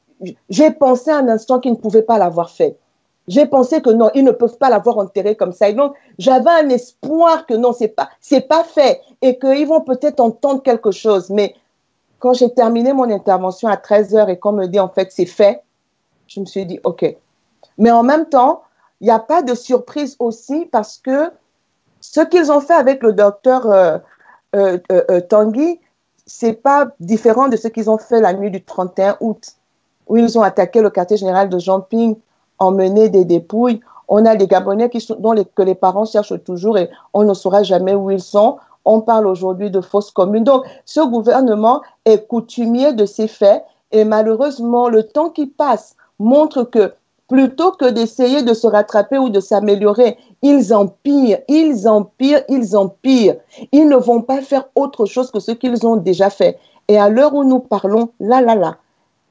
j'ai pensé un instant qu'ils ne pouvaient pas l'avoir fait. J'ai pensé que non, ils ne peuvent pas l'avoir enterré comme ça. Et donc, j'avais un espoir que non, c'est pas, c'est pas fait et qu'ils vont peut-être entendre quelque chose. Mais quand j'ai terminé mon intervention à treize heures et qu'on me dit en fait c'est fait, je me suis dit, OK. Mais en même temps, il n'y a pas de surprise aussi parce que ce qu'ils ont fait avec le docteur euh, euh, euh, Tanguy, ce n'est pas différent de ce qu'ils ont fait la nuit du trente et un août, où ils ont attaqué le quartier général de Jean-Ping, emmené des dépouilles. On a des Gabonais qui sont, dont les, que les parents cherchent toujours et on ne saura jamais où ils sont. On parle aujourd'hui de fausses communes. Donc, ce gouvernement est coutumier de ces faits et malheureusement, le temps qui passe montre que plutôt que d'essayer de se rattraper ou de s'améliorer, ils empirent, ils empirent, ils empirent. Ils ne vont pas faire autre chose que ce qu'ils ont déjà fait. Et à l'heure où nous parlons, là, là, là,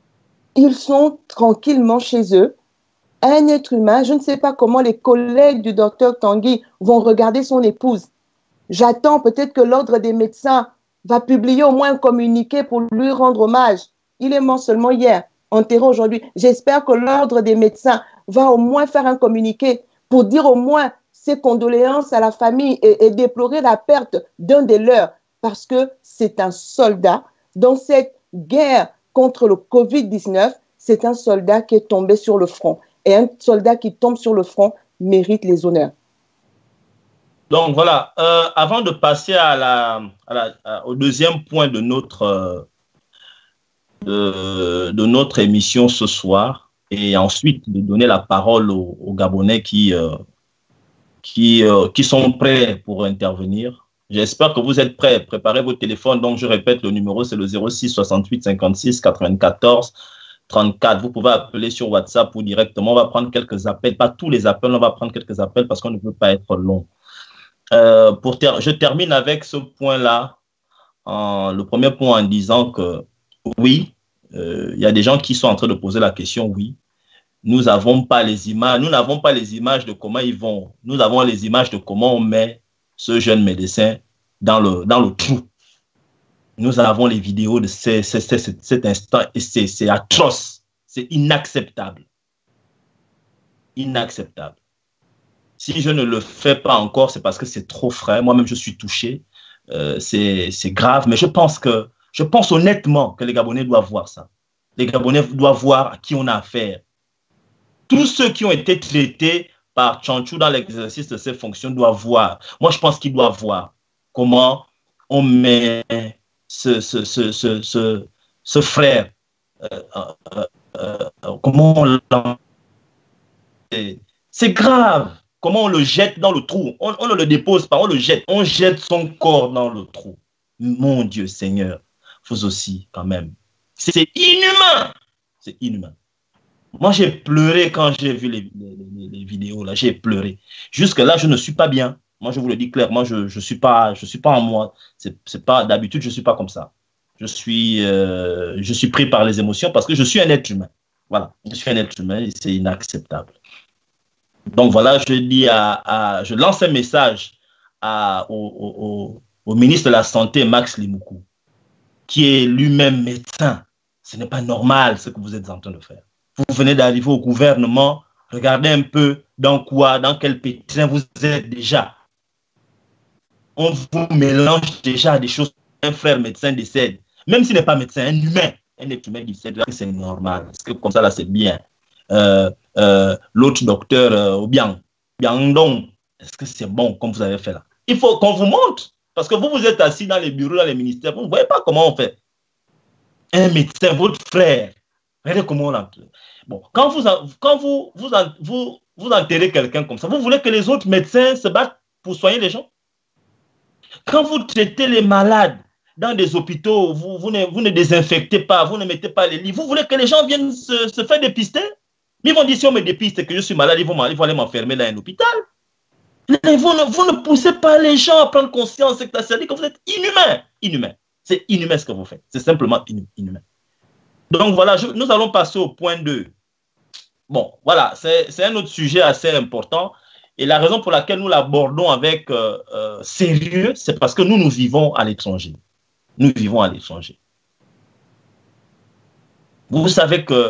ils sont tranquillement chez eux. Un être humain, je ne sais pas comment les collègues du docteur Tanguy vont regarder son épouse. J'attends peut-être que l'ordre des médecins va publier au moins un communiqué pour lui rendre hommage. Il est mort seulement hier, enterré aujourd'hui. J'espère que l'ordre des médecins va au moins faire un communiqué pour dire au moins ses condoléances à la famille et, et déplorer la perte d'un des leurs parce que c'est un soldat dans cette guerre contre le covid dix-neuf, c'est un soldat qui est tombé sur le front. Et un soldat qui tombe sur le front mérite les honneurs. Donc voilà, euh, avant de passer à la, à la, à, au deuxième point de notre, euh, de, de notre émission ce soir, et ensuite de donner la parole aux, aux Gabonais qui, euh, qui, euh, qui sont prêts pour intervenir. J'espère que vous êtes prêts. Préparez vos téléphones. Donc, je répète, le numéro, c'est le zéro six soixante-huit cinquante-six quatre-vingt-quatorze trente-quatre. Vous pouvez appeler sur WhatsApp ou directement. On va prendre quelques appels. Pas tous les appels, on va prendre quelques appels parce qu'on ne veut pas être long. Euh, pour ter je termine avec ce point-là. Le premier point en disant que oui, il euh, y a des gens qui sont en train de poser la question, oui. Nous n'avons pas les images, nous n'avons pas les images de comment ils vont. Nous avons les images de comment on met ce jeune médecin dans le, dans le trou. Nous avons les vidéos de ces, ces, ces, cet instant et c'est atroce. C'est inacceptable. Inacceptable. Si je ne le fais pas encore, c'est parce que c'est trop frais. Moi-même, je suis touché. Euh, c'est grave, mais je pense que, je pense honnêtement que les Gabonais doivent voir ça. Les Gabonais doivent voir à qui on a affaire. Tous ceux qui ont été traités par Tchanchou dans l'exercice de ses fonctions doivent voir. Moi, je pense qu'ils doivent voir comment on met ce, ce, ce, ce, ce, ce frère, euh, euh, euh, comment on c'est grave. Comment on le jette dans le trou. On, on ne le dépose pas, on le jette. On jette son corps dans le trou. Mon Dieu Seigneur, vous aussi quand même. C'est inhumain. C'est inhumain. Moi, j'ai pleuré quand j'ai vu les, les, les vidéos, là. J'ai pleuré. Jusque-là, je ne suis pas bien. Moi, je vous le dis clairement, je ne je suis, pas, je suis pas en moi. C'est pas d'habitude, je ne suis pas comme ça. Je suis, euh, je suis pris par les émotions parce que je suis un être humain. Voilà, je suis un être humain et c'est inacceptable. Donc voilà, je dis à, à, je lance un message à, au, au, au ministre de la Santé, Max Limoukou, qui est lui-même médecin. Ce n'est pas normal ce que vous êtes en train de faire. Vous venez d'arriver au gouvernement, regardez un peu dans quoi, dans quel pétrin vous êtes déjà. On vous mélange déjà des choses. Un frère médecin décède, même s'il n'est pas médecin, un humain, un être humain décède, c'est normal, parce que comme ça, là, c'est bien. Euh, euh, L'autre docteur, euh, Obiang, Biangdong, est-ce que c'est bon comme vous avez fait là? Il faut qu'on vous montre, parce que vous, vous êtes assis dans les bureaux, dans les ministères, vous ne voyez pas comment on fait. Un médecin, votre frère, regardez comment on l'a. Bon, quand vous, quand vous, vous, vous, vous enterrez quelqu'un comme ça, vous voulez que les autres médecins se battent pour soigner les gens? Quand vous traitez les malades dans des hôpitaux, vous, vous, ne, vous ne désinfectez pas, vous ne mettez pas les lits, vous voulez que les gens viennent se, se faire dépister? Ils vont dire, si on me dépiste et que je suis malade, ils vont, ils vont aller m'enfermer dans un hôpital. Mais vous ne, vous ne poussez pas les gens à prendre conscience, c'est-à-dire que vous êtes inhumain. Inhumain. C'est inhumain ce que vous faites. C'est simplement inhumain. Donc voilà, je, nous allons passer au point deux. Bon, voilà, c'est un autre sujet assez important. Et la raison pour laquelle nous l'abordons avec euh, euh, sérieux, c'est parce que nous, nous vivons à l'étranger. Nous vivons à l'étranger. Vous savez que,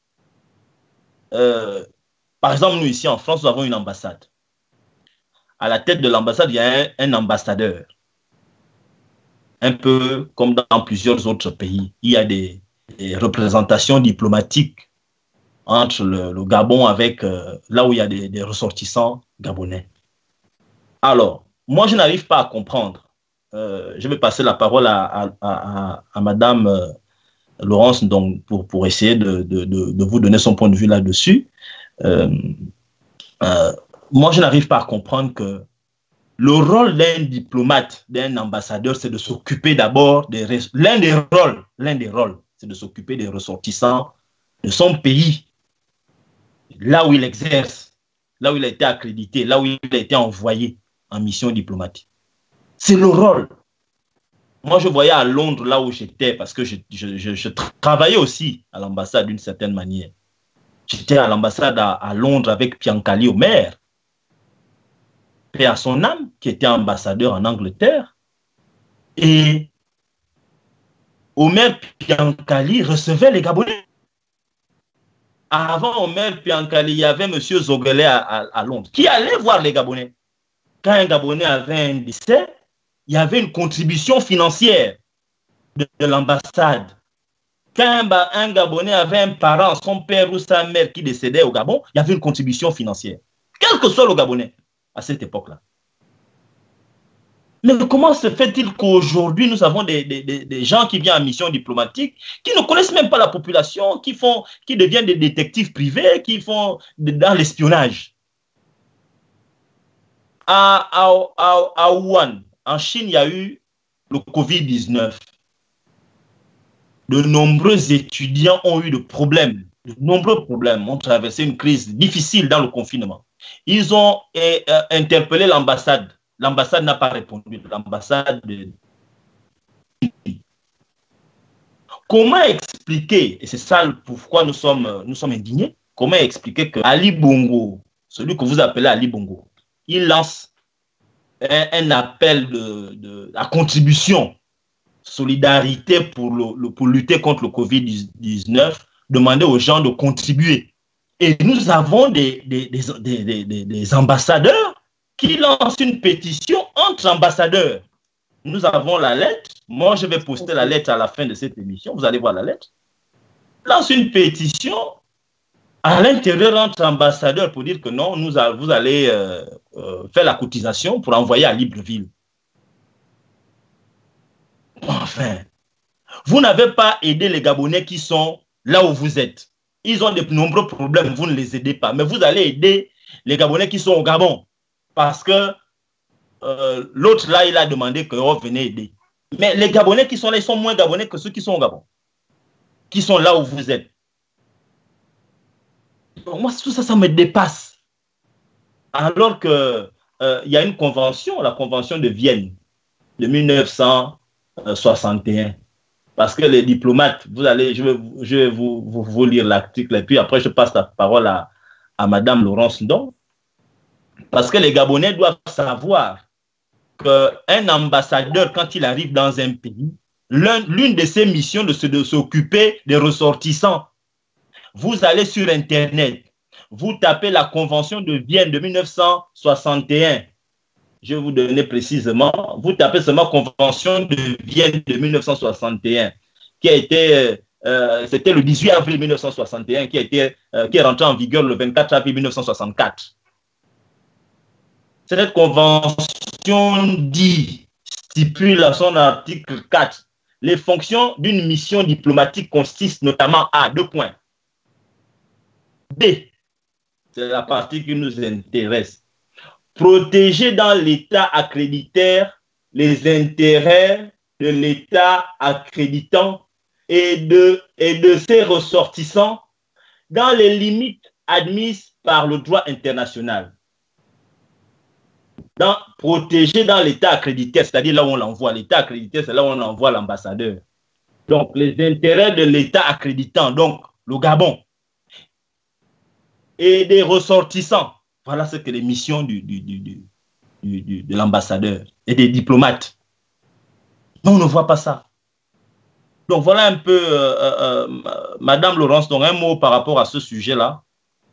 euh, par exemple, nous ici en France, nous avons une ambassade. À la tête de l'ambassade, il y a un, un ambassadeur. Un peu comme dans plusieurs autres pays. Il y a des, des représentations diplomatiques entre le, le Gabon avec euh, là où il y a des, des ressortissants gabonais. Alors, moi, je n'arrive pas à comprendre. Euh, je vais passer la parole à, à, à, à Madame euh, Laurence donc, pour, pour essayer de, de, de, de vous donner son point de vue là-dessus. Euh, euh, moi, je n'arrive pas à comprendre que le rôle d'un diplomate, d'un ambassadeur, c'est de s'occuper d'abord des... L'un des rôles, l'un des rôles, c'est de s'occuper des ressortissants de son pays, là où il exerce, là où il a été accrédité, là où il a été envoyé en mission diplomatique. C'est le rôle. Moi, je voyais à Londres, là où j'étais, parce que je, je, je, je travaillais aussi à l'ambassade d'une certaine manière. J'étais à l'ambassade à, à Londres avec Piankali Omer, paix à son âme, qui était ambassadeur en Angleterre. Et Omer Piankali recevait les Gabonais. Avant Omer Piankali, il y avait M. Zoguele à, à, à Londres, qui allait voir les Gabonais. Quand un Gabonais avait un décès, il y avait une contribution financière de, de l'ambassade Quand un, un Gabonais avait un parent, son père ou sa mère qui décédait au Gabon, il y avait une contribution financière, quel que soit le Gabonais à cette époque-là. Mais comment se fait-il qu'aujourd'hui, nous avons des, des, des, gens qui viennent en mission diplomatique, qui ne connaissent même pas la population, qui, font, qui deviennent des détectives privés, qui font de, dans l'espionnage. À, à, à, à Wuhan, en Chine, il y a eu le covid dix-neuf. De nombreux étudiants ont eu de problèmes, de nombreux problèmes, ont traversé une crise difficile dans le confinement. Ils ont eh, euh, interpellé l'ambassade. L'ambassade n'a pas répondu. L'ambassade de... Comment expliquer, et c'est ça pourquoi nous sommes, nous sommes indignés, comment expliquer que Ali Bongo, celui que vous appelez Ali Bongo, il lance un, un appel de, de la contribution, solidarité pour, le, le, pour lutter contre le covid dix-neuf, demander aux gens de contribuer. Et nous avons des, des, des, des, des, des ambassadeurs qui lancent une pétition entre ambassadeurs. Nous avons la lettre. Moi, je vais poster la lettre à la fin de cette émission. Vous allez voir la lettre. Lance une pétition à l'intérieur entre ambassadeurs pour dire que non, nous, vous allez euh, euh, faire la cotisation pour envoyer à Libreville. Enfin, vous n'avez pas aidé les Gabonais qui sont là où vous êtes. Ils ont de nombreux problèmes, vous ne les aidez pas. Mais vous allez aider les Gabonais qui sont au Gabon. Parce que euh, l'autre là, il a demandé que oh, venez aider. Mais les Gabonais qui sont là, ils sont moins Gabonais que ceux qui sont au Gabon. Qui sont là où vous êtes. Donc, moi, tout ça, ça me dépasse. Alors qu'il euh, y a une convention, la convention de Vienne de mille neuf cent soixante et un. Parce que les diplomates, vous allez, je vais, je vais vous, vous, vous lire l'article et puis après je passe la parole à, à Madame Laurence Ndong. Parce que les Gabonais doivent savoir qu'un ambassadeur, quand il arrive dans un pays, l'une de ses missions de, de s'occuper des ressortissants. Vous allez sur Internet, vous tapez la convention de Vienne de mille neuf cent soixante et un. Je vais vous donner précisément, vous tapez seulement Convention de Vienne de mille neuf cent soixante et un, qui a été, euh, c'était le dix-huit avril mille neuf cent soixante et un, qui, a été, euh, qui est rentré en vigueur le vingt-quatre avril mille neuf cent soixante-quatre. Cette convention dit, stipule à son article quatre, les fonctions d'une mission diplomatique consistent notamment à deux points. B, c'est la partie qui nous intéresse. Protéger dans l'État accréditaire les intérêts de l'État accréditant et de, et de ses ressortissants dans les limites admises par le droit international. Dans, protéger dans l'État accréditaire, c'est-à-dire là où on l'envoie. L'État accréditaire, c'est là où on envoie l'ambassadeur. Donc, les intérêts de l'État accréditant, donc le Gabon, et des ressortissants. Voilà ce que les missions du, du, du, du, du, de l'ambassadeur et des diplomates. Mais on ne voit pas ça. Donc voilà un peu, euh, euh, Madame Laurence, donc un mot par rapport à ce sujet-là.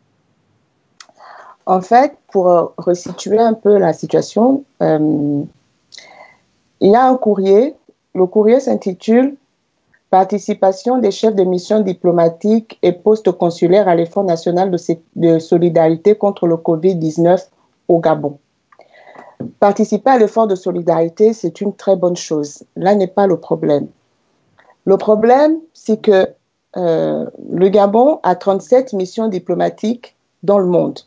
En fait, pour resituer un peu la situation, euh, il y a un courrier. Le courrier s'intitule « Participation des chefs de mission diplomatiques et postes consulaires à l'effort national de, de solidarité contre le covid dix-neuf au Gabon ». Participer à l'effort de solidarité, c'est une très bonne chose. Là n'est pas le problème. Le problème, c'est que euh, le Gabon a trente-sept missions diplomatiques dans le monde.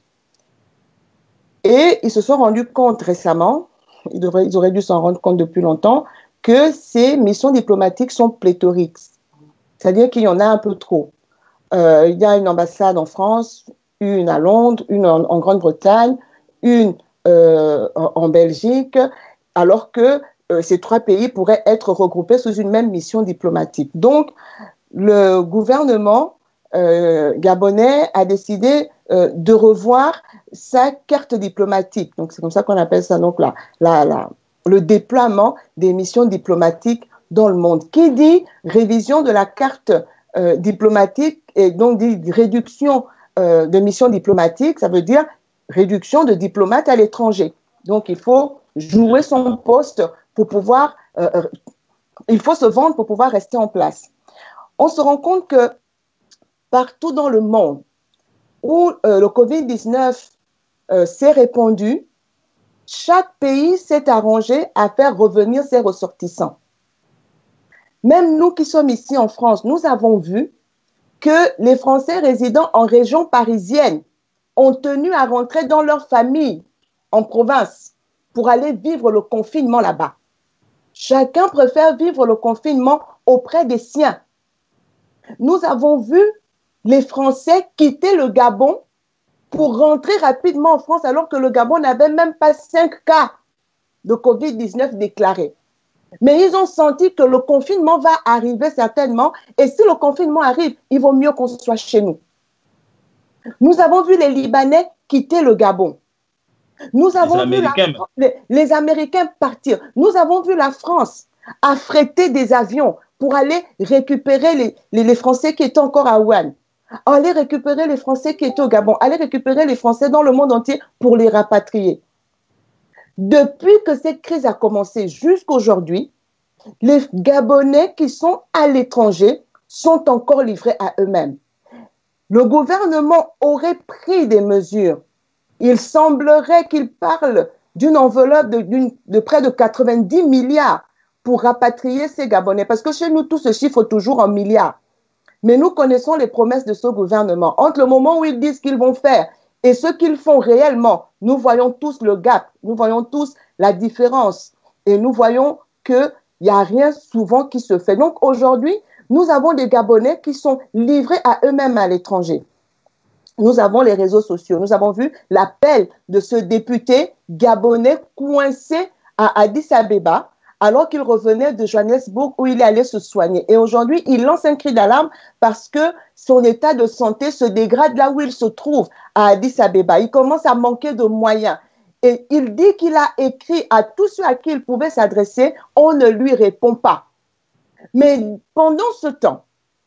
Et ils se sont rendus compte récemment, ils, devraient, ils auraient dû s'en rendre compte depuis longtemps, que ces missions diplomatiques sont pléthoriques. C'est-à-dire qu'il y en a un peu trop. Euh, il y a une ambassade en France, une à Londres, une en, en Grande-Bretagne, une euh, en, en Belgique, alors que euh, ces trois pays pourraient être regroupés sous une même mission diplomatique. Donc, le gouvernement euh, gabonais a décidé euh, de revoir sa carte diplomatique. Donc, c'est comme ça qu'on appelle ça, donc, la, la, la, le déploiement des missions diplomatiques dans le monde. Qui dit révision de la carte euh, diplomatique et donc dit réduction euh, de missions diplomatiques, ça veut dire réduction de diplomates à l'étranger. Donc, il faut jouer son poste pour pouvoir, euh, il faut se vendre pour pouvoir rester en place. on se rend compte que partout dans le monde où euh, le covid dix-neuf euh, s'est répandu, chaque pays s'est arrangé à faire revenir ses ressortissants. Même nous qui sommes ici en France, nous avons vu que les Français résidant en région parisienne ont tenu à rentrer dans leur famille en province pour aller vivre le confinement là-bas. Chacun préfère vivre le confinement auprès des siens. Nous avons vu les Français quitter le Gabon pour rentrer rapidement en France alors que le Gabon n'avait même pas cinq cas de covid dix-neuf déclarés. Mais ils ont senti que le confinement va arriver certainement et si le confinement arrive, il vaut mieux qu'on soit chez nous. Nous avons vu les Libanais quitter le Gabon. Nous avons les vu Américains, la, les, les Américains partir. Nous avons vu la France affréter des avions pour aller récupérer les, les, les Français qui étaient encore à Wuhan, aller récupérer les Français qui étaient au Gabon, aller récupérer les Français dans le monde entier pour les rapatrier. Depuis que cette crise a commencé jusqu'à aujourd'hui, les Gabonais qui sont à l'étranger sont encore livrés à eux-mêmes. Le gouvernement aurait pris des mesures. Il semblerait qu'il parle d'une enveloppe de, d'une, de près de quatre-vingt-dix milliards pour rapatrier ces Gabonais. Parce que chez nous, tout se chiffre toujours en milliards. Mais nous connaissons les promesses de ce gouvernement. Entre le moment où ils disent ce qu'ils vont faire et ce qu'ils font réellement, nous voyons tous le gap, nous voyons tous la différence. Et nous voyons qu'il n'y a rien souvent qui se fait. Donc aujourd'hui, nous avons des Gabonais qui sont livrés à eux-mêmes à l'étranger. Nous avons les réseaux sociaux. Nous avons vu l'appel de ce député gabonais coincé à Addis Abeba alors qu'il revenait de Johannesburg où il allait se soigner. Et aujourd'hui, il lance un cri d'alarme parce que son état de santé se dégrade là où il se trouve, à Addis Abeba. Il commence à manquer de moyens. Et il dit qu'il a écrit à tous ceux à qui il pouvait s'adresser, on ne lui répond pas. Mais pendant ce temps,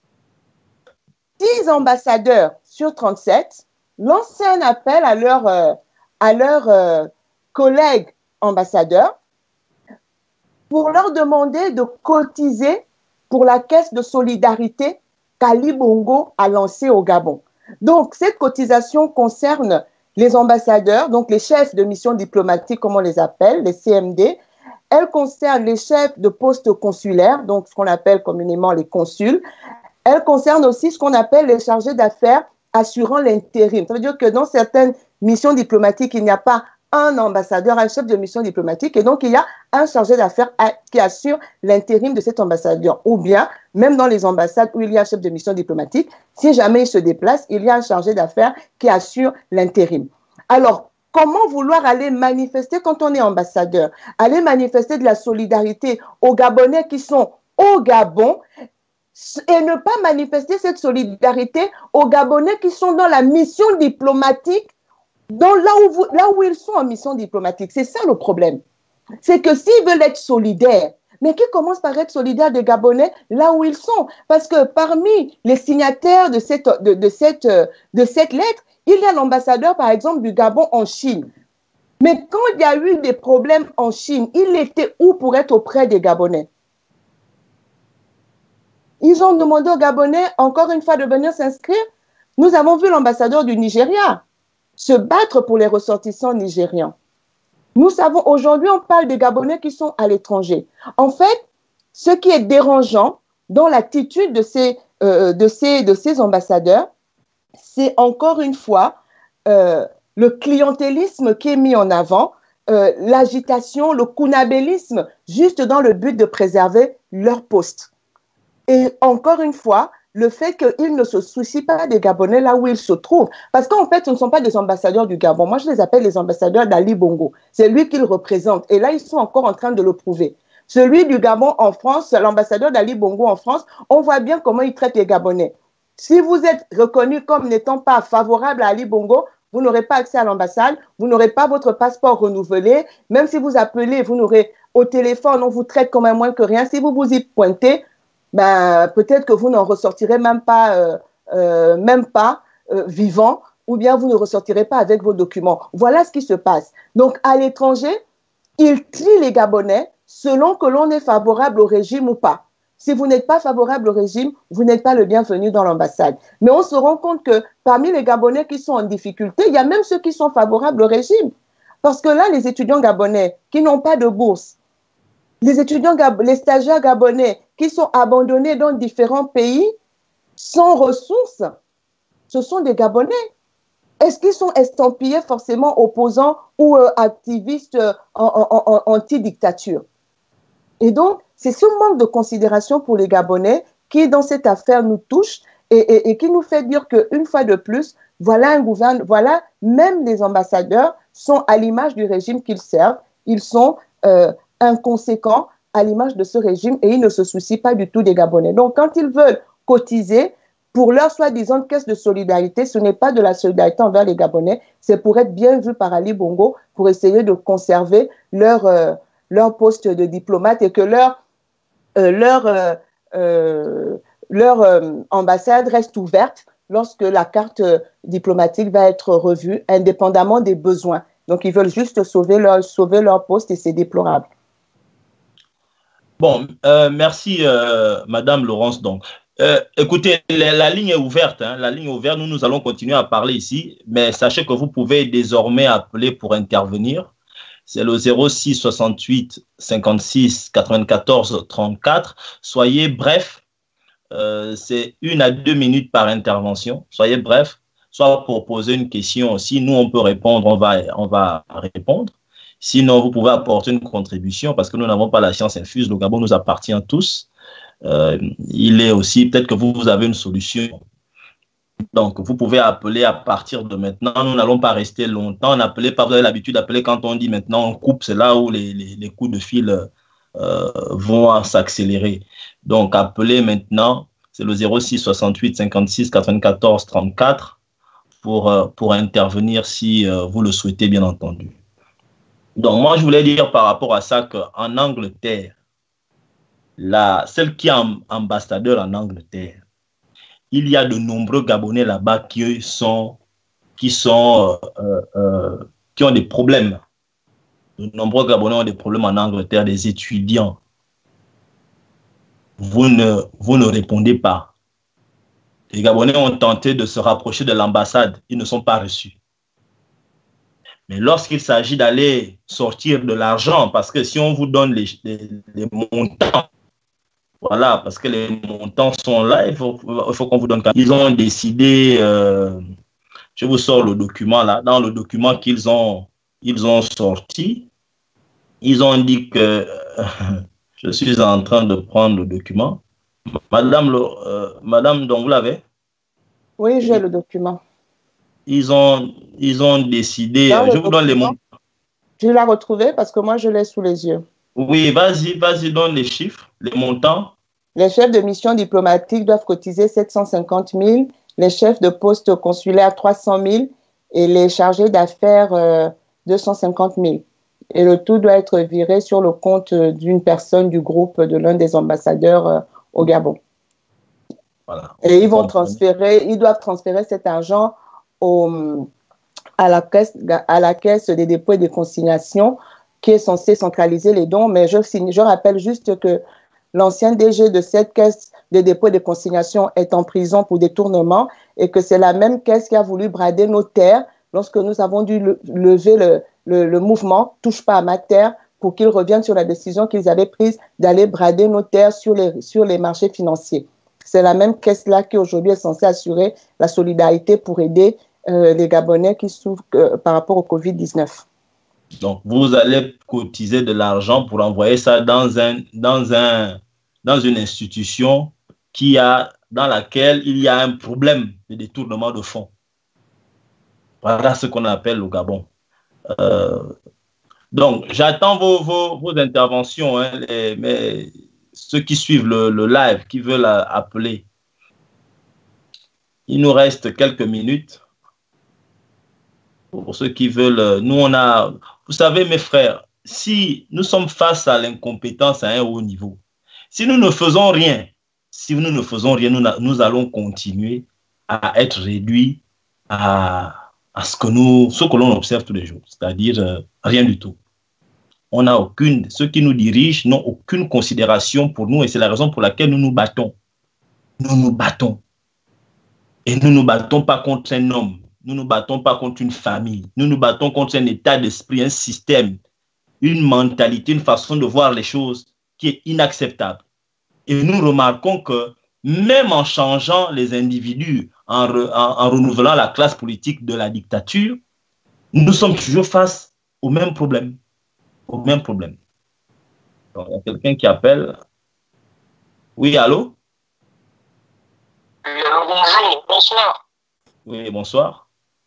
six ambassadeurs sur trente-sept lancent un appel à leurs euh, à leurs euh, collègues ambassadeurs pour leur demander de cotiser pour la caisse de solidarité qu'Ali Bongo a lancée au Gabon. Donc, cette cotisation concerne les ambassadeurs, donc les chefs de mission diplomatique, comme on les appelle, les C M D. Elle concerne les chefs de poste consulaire, donc ce qu'on appelle communément les consuls. Elle concerne aussi ce qu'on appelle les chargés d'affaires assurant l'intérim. Ça veut dire que dans certaines missions diplomatiques, il n'y a pas un ambassadeur, un chef de mission diplomatique, et donc il y a un chargé d'affaires qui assure l'intérim de cet ambassadeur. Ou bien, même dans les ambassades où il y a un chef de mission diplomatique, si jamais il se déplace, il y a un chargé d'affaires qui assure l'intérim. Alors, comment vouloir aller manifester quand on est ambassadeur? Aller manifester de la solidarité aux Gabonais qui sont au Gabon et ne pas manifester cette solidarité aux Gabonais qui sont dans la mission diplomatique, dans là, où vous, là où ils sont en mission diplomatique. C'est ça le problème. C'est que s'ils veulent être solidaires, mais qu'ils commencent par être solidaires des Gabonais là où ils sont. Parce que parmi les signataires de cette, de, de cette, de cette lettre, il y a l'ambassadeur, par exemple, du Gabon en Chine. Mais quand il y a eu des problèmes en Chine, il était où pour être auprès des Gabonais? Ils ont demandé aux Gabonais, encore une fois, de venir s'inscrire. Nous avons vu l'ambassadeur du Nigeria se battre pour les ressortissants nigérians. Nous savons, aujourd'hui, on parle des Gabonais qui sont à l'étranger. En fait, ce qui est dérangeant dans l'attitude de ces, euh, de ces, de ces ambassadeurs, c'est encore une fois euh, le clientélisme qui est mis en avant, euh, l'agitation, le kunabélisme, juste dans le but de préserver leur poste. Et encore une fois, le fait qu'ils ne se soucient pas des Gabonais là où ils se trouvent. Parce qu'en fait, ce ne sont pas des ambassadeurs du Gabon. Moi, je les appelle les ambassadeurs d'Ali Bongo. C'est lui qu'ils représentent. Et là, ils sont encore en train de le prouver. Celui du Gabon en France, l'ambassadeur d'Ali Bongo en France, on voit bien comment il traite les Gabonais. Si vous êtes reconnu comme n'étant pas favorable à Ali Bongo, vous n'aurez pas accès à l'ambassade, vous n'aurez pas votre passeport renouvelé. Même si vous appelez, vous n'aurez au téléphone, on vous traite comme un moins que rien. Si vous vous y pointez, ben, peut-être que vous n'en ressortirez même pas, euh, euh, même pas euh, vivant, ou bien vous ne ressortirez pas avec vos documents. Voilà ce qui se passe. Donc, à l'étranger, ils trient les Gabonais selon que l'on est favorable au régime ou pas. si vous n'êtes pas favorable au régime, vous n'êtes pas le bienvenu dans l'ambassade. Mais on se rend compte que parmi les Gabonais qui sont en difficulté, il y a même ceux qui sont favorables au régime. Parce que là, les étudiants gabonais qui n'ont pas de bourse, les étudiants, les stagiaires gabonais qui sont abandonnés dans différents pays sans ressources, ce sont des Gabonais. Est-ce qu'ils sont estampillés forcément opposants ou euh, activistes euh, anti-dictature? Et donc, c'est ce manque de considération pour les Gabonais qui, dans cette affaire, nous touche et, et, et qui nous fait dire qu'une fois de plus, voilà un gouvernement, voilà, même les ambassadeurs sont à l'image du régime qu'ils servent, ils sont euh, inconséquents à l'image de ce régime et ils ne se soucient pas du tout des Gabonais. Donc, quand ils veulent cotiser pour leur soi-disant caisse de solidarité, ce n'est pas de la solidarité envers les Gabonais, c'est pour être bien vu par Ali Bongo, pour essayer de conserver leur, euh, leur poste de diplomate et que leur, euh, leur, euh, euh, leur euh, ambassade reste ouverte lorsque la carte euh, diplomatique va être revue, indépendamment des besoins. Donc, ils veulent juste sauver leur, sauver leur poste et c'est déplorable. Bon, euh, merci, euh, Madame Laurence. Donc, euh, écoutez, la, la ligne est ouverte. Hein, la ligne est ouverte. Nous, nous allons continuer à parler ici. Mais sachez que vous pouvez désormais appeler pour intervenir. C'est le zéro six soixante-huit cinquante-six quatre-vingt-quatorze trente-quatre. Soyez bref. Euh, c'est une à deux minutes par intervention. Soyez bref. Soit pour poser une question aussi. Nous, on peut répondre. On va, on va répondre. Sinon, vous pouvez apporter une contribution parce que nous n'avons pas la science infuse. Le Gabon nous appartient tous. Euh, il est aussi, peut-être que vous, vous avez une solution. Donc, vous pouvez appeler à partir de maintenant. Nous n'allons pas rester longtemps. On appelait pas, vous avez l'habitude d'appeler quand on dit maintenant on coupe, c'est là où les, les, les coups de fil euh, vont s'accélérer. Donc, appelez maintenant. C'est le zéro six soixante-huit cinquante-six quatre-vingt-quatorze trente-quatre pour, euh, pour intervenir si euh, vous le souhaitez, bien entendu. Donc, moi, je voulais dire par rapport à ça qu'en Angleterre, la, celle qui est ambassadeur en Angleterre, il y a de nombreux Gabonais là-bas qui sont, qui sont, euh, euh, qui ont des problèmes. De nombreux Gabonais ont des problèmes en Angleterre, des étudiants. Vous ne, vous ne répondez pas. Les Gabonais ont tenté de se rapprocher de l'ambassade. Ils ne sont pas reçus. Mais lorsqu'il s'agit d'aller sortir de l'argent, parce que si on vous donne les, les, les montants, voilà, parce que les montants sont là, il faut, il faut qu'on vous donne. Ils ont décidé, euh, je vous sors le document là, dans le document qu'ils ont, ils ont sorti, ils ont dit que, euh, je suis en train de prendre le document. Madame, le, euh, Madame, donc vous l'avez? Oui, j'ai le document. Ils ont, ils ont décidé, Dans je vous donne les montants. Tu l'as retrouvé parce que moi, je l'ai sous les yeux. Oui, vas-y, vas-y, donne les chiffres, les montants. Les chefs de mission diplomatique doivent cotiser sept cent cinquante mille, les chefs de poste consulaire trois cent mille et les chargés d'affaires euh, deux cent cinquante mille. Et le tout doit être viré sur le compte d'une personne du groupe de l'un des ambassadeurs euh, au Gabon. Voilà. Et ils vont transférer, ils doivent transférer cet argent au, à, la caisse, à la caisse des dépôts et des consignations qui est censée centraliser les dons. Mais je, je rappelle juste que l'ancien D G de cette caisse des dépôts et des consignations est en prison pour détournement et que c'est la même caisse qui a voulu brader nos terres lorsque nous avons dû le, lever le, le, le mouvement « Touche pas à ma terre » pour qu'ils reviennent sur la décision qu'ils avaient prise d'aller brader nos terres sur les, sur les marchés financiers. C'est la même caisse-là qui aujourd'hui est censée assurer la solidarité pour aider euh, les Gabonais qui souffrent euh, par rapport au covid dix-neuf. Donc, vous allez cotiser de l'argent pour envoyer ça dans, un, dans, un, dans une institution qui a, dans laquelle il y a un problème de détournement de fonds. Voilà ce qu'on appelle le Gabon. Euh, donc, j'attends vos, vos, vos interventions, hein, les, mais ceux qui suivent le, le live, qui veulent appeler. Il nous reste quelques minutes. Pour ceux qui veulent, nous on a, vous savez mes frères, si nous sommes face à l'incompétence à un haut niveau, si nous ne faisons rien, si nous ne faisons rien, nous, nous allons continuer à être réduits à, à ce que nous, ce que l'on observe tous les jours, c'est-à-dire euh, rien du tout. on n'a aucune, ceux qui nous dirigent n'ont aucune considération pour nous et c'est la raison pour laquelle nous nous battons. Nous nous battons. Et nous ne nous battons pas contre un homme, nous ne nous battons pas contre une famille, nous nous battons contre un état d'esprit, un système, une mentalité, une façon de voir les choses qui est inacceptable. Et nous remarquons que même en changeant les individus, en, re, en, en renouvelant la classe politique de la dictature, nous sommes toujours face au même problème. Au même problème. Donc, il y a quelqu'un qui appelle. Oui, allô? Oui, alors bonjour, bonsoir. Oui, bonsoir.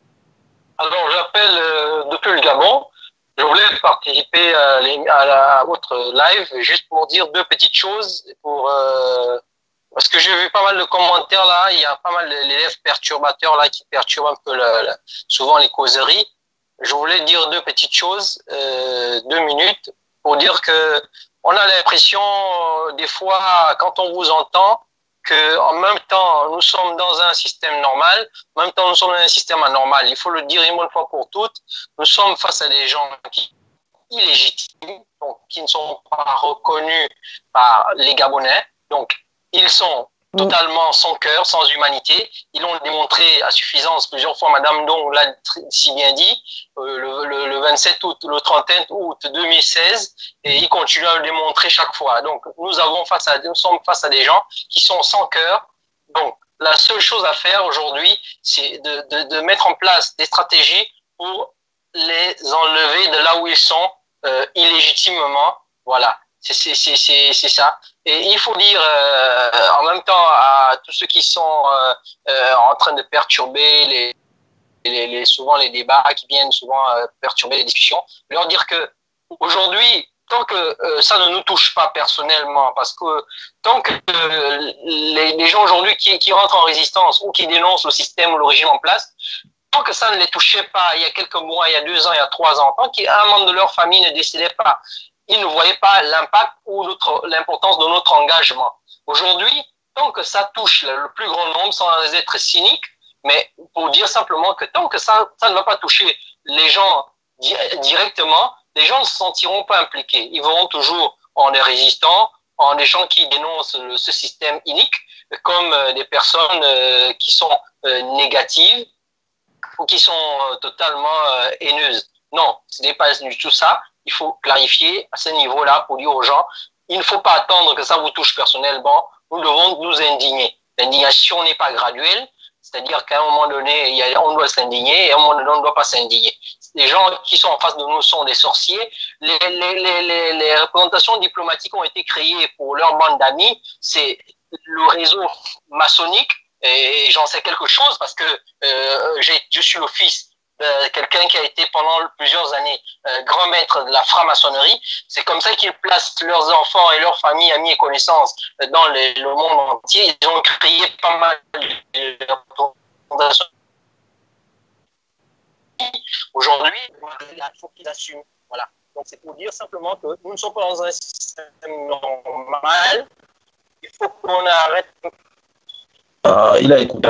Alors, j'appelle euh, depuis le Gabon. Je voulais participer à, à, la, à votre live juste pour dire deux petites choses. Pour, euh, parce que j'ai vu pas mal de commentaires là, il y a pas mal d'élèves perturbateurs là qui perturbent un peu le, le, souvent les causeries. Je voulais dire deux petites choses, euh, deux minutes, pour dire que on a l'impression euh, des fois quand on vous entend que en même temps nous sommes dans un système normal, en même temps nous sommes dans un système anormal. Il faut le dire une bonne fois pour toutes. Nous sommes face à des gens qui illégitimes, donc qui ne sont pas reconnus par les Gabonais. Donc ils sont totalement sans cœur, sans humanité. Ils l'ont démontré à suffisance plusieurs fois. Madame Dong l'a si bien dit, euh, le, le, le vingt-sept août, le trente et un août deux mille seize, et ils continuent à le démontrer chaque fois. Donc, nous avons face à, nous sommes face à des gens qui sont sans cœur. Donc, la seule chose à faire aujourd'hui, c'est de, de, de mettre en place des stratégies pour les enlever de là où ils sont euh, illégitimement. Voilà. C'est ça. Et il faut dire euh, en même temps à tous ceux qui sont euh, euh, en train de perturber les, les, les, souvent les débats, qui viennent souvent euh, perturber les discussions, leur dire que aujourd'hui, tant que euh, ça ne nous touche pas personnellement, parce que tant que euh, les, les gens aujourd'hui qui, qui rentrent en résistance ou qui dénoncent le système ou le régime en place, tant que ça ne les touchait pas il y a quelques mois, il y a deux ans, il y a trois ans, tant qu'un membre de leur famille ne décédait pas, ils ne voyaient pas l'impact ou l'importance de notre engagement. Aujourd'hui, tant que ça touche le plus grand nombre, sans être cynique, mais pour dire simplement que tant que ça, ça ne va pas toucher les gens di directement, les gens ne se sentiront pas impliqués. Ils verront toujours en des résistants, en des gens qui dénoncent le, ce système inique, comme euh, des personnes euh, qui sont euh, négatives ou qui sont euh, totalement euh, haineuses. Non, ce n'est pas du tout ça. Il faut clarifier à ce niveau-là pour dire aux gens, il ne faut pas attendre que ça vous touche personnellement, nous devons nous indigner. L'indignation n'est pas graduelle, c'est-à-dire qu'à un moment donné, il y a, on doit s'indigner et à un moment donné, on ne doit pas s'indigner. Les gens qui sont en face de nous sont des sorciers. Les, les, les, les, les représentations diplomatiques ont été créées pour leur bande d'amis. C'est le réseau maçonnique et j'en sais quelque chose parce que euh, je suis le fils Euh, quelqu'un qui a été pendant plusieurs années euh, grand maître de la franc-maçonnerie. C'est comme ça qu'ils placent leurs enfants et leurs familles, amis et connaissances euh, dans les, le monde entier. Ils ont créé pas mal de fondations. Aujourd'hui, il faut qu'ils assument. Voilà. Donc c'est pour dire simplement que nous ne sommes pas dans un système normal. Il faut qu'on arrête. Ah, il a écouté.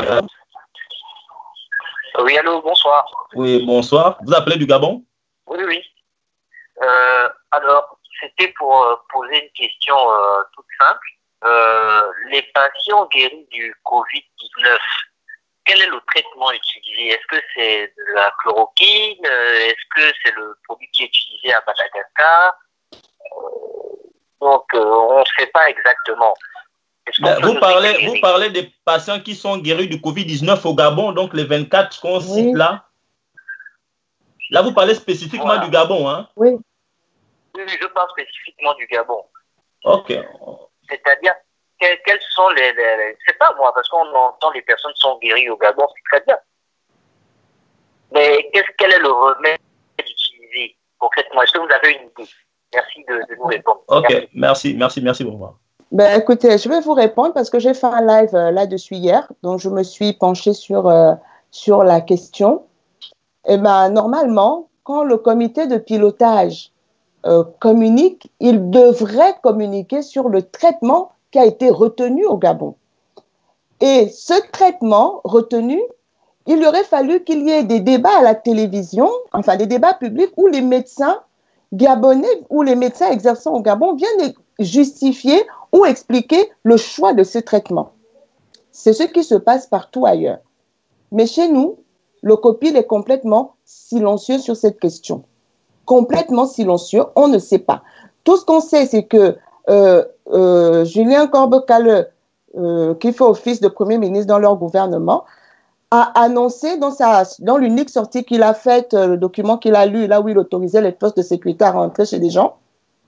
Oui, allô, bonsoir. Oui, bonsoir. Vous appelez du Gabon? Oui, oui. Euh, alors, c'était pour euh, poser une question euh, toute simple. Euh, les patients guéris du Covid dix-neuf, quel est le traitement utilisé? Est-ce que c'est de la chloroquine? Est-ce que c'est le produit qui est utilisé à Madagascar? euh, Donc, euh, on ne sait pas exactement. Ben, vous, parlez, vous parlez des patients qui sont guéris du Covid dix-neuf au Gabon, donc les vingt-quatre qu'on oui. cite là. Là, vous parlez spécifiquement voilà. du Gabon, hein? Oui. Oui, je parle spécifiquement du Gabon. Ok. C'est-à-dire, quels, quels sont les... les, les... C'est pas moi, parce qu'on entend les personnes sont guéries au Gabon, c'est très bien. Mais quel est le remède utilisé concrètement? Est-ce que vous avez une idée? Merci de, de nous répondre. Ok, merci, merci, merci pour moi. Ben, écoutez, je vais vous répondre parce que j'ai fait un live euh, là-dessus hier, donc je me suis penchée sur, euh, sur la question. Et ben, normalement, quand le comité de pilotage euh, communique, il devrait communiquer sur le traitement qui a été retenu au Gabon. Et ce traitement retenu, il aurait fallu qu'il y ait des débats à la télévision, enfin des débats publics où les médecins Gabonais ou les médecins exerçant au Gabon viennent justifier ou expliquer le choix de ce traitement. C'est ce qui se passe partout ailleurs. Mais chez nous, le COPIL est complètement silencieux sur cette question. Complètement silencieux, on ne sait pas. Tout ce qu'on sait, c'est que euh, euh, Julien Corbe-Calleux, euh, qui fait office de Premier ministre dans leur gouvernement, a annoncé dans, sa, dans l'unique sortie qu'il a faite, euh, le document qu'il a lu, là où il autorisait les postes de sécurité à rentrer chez les gens,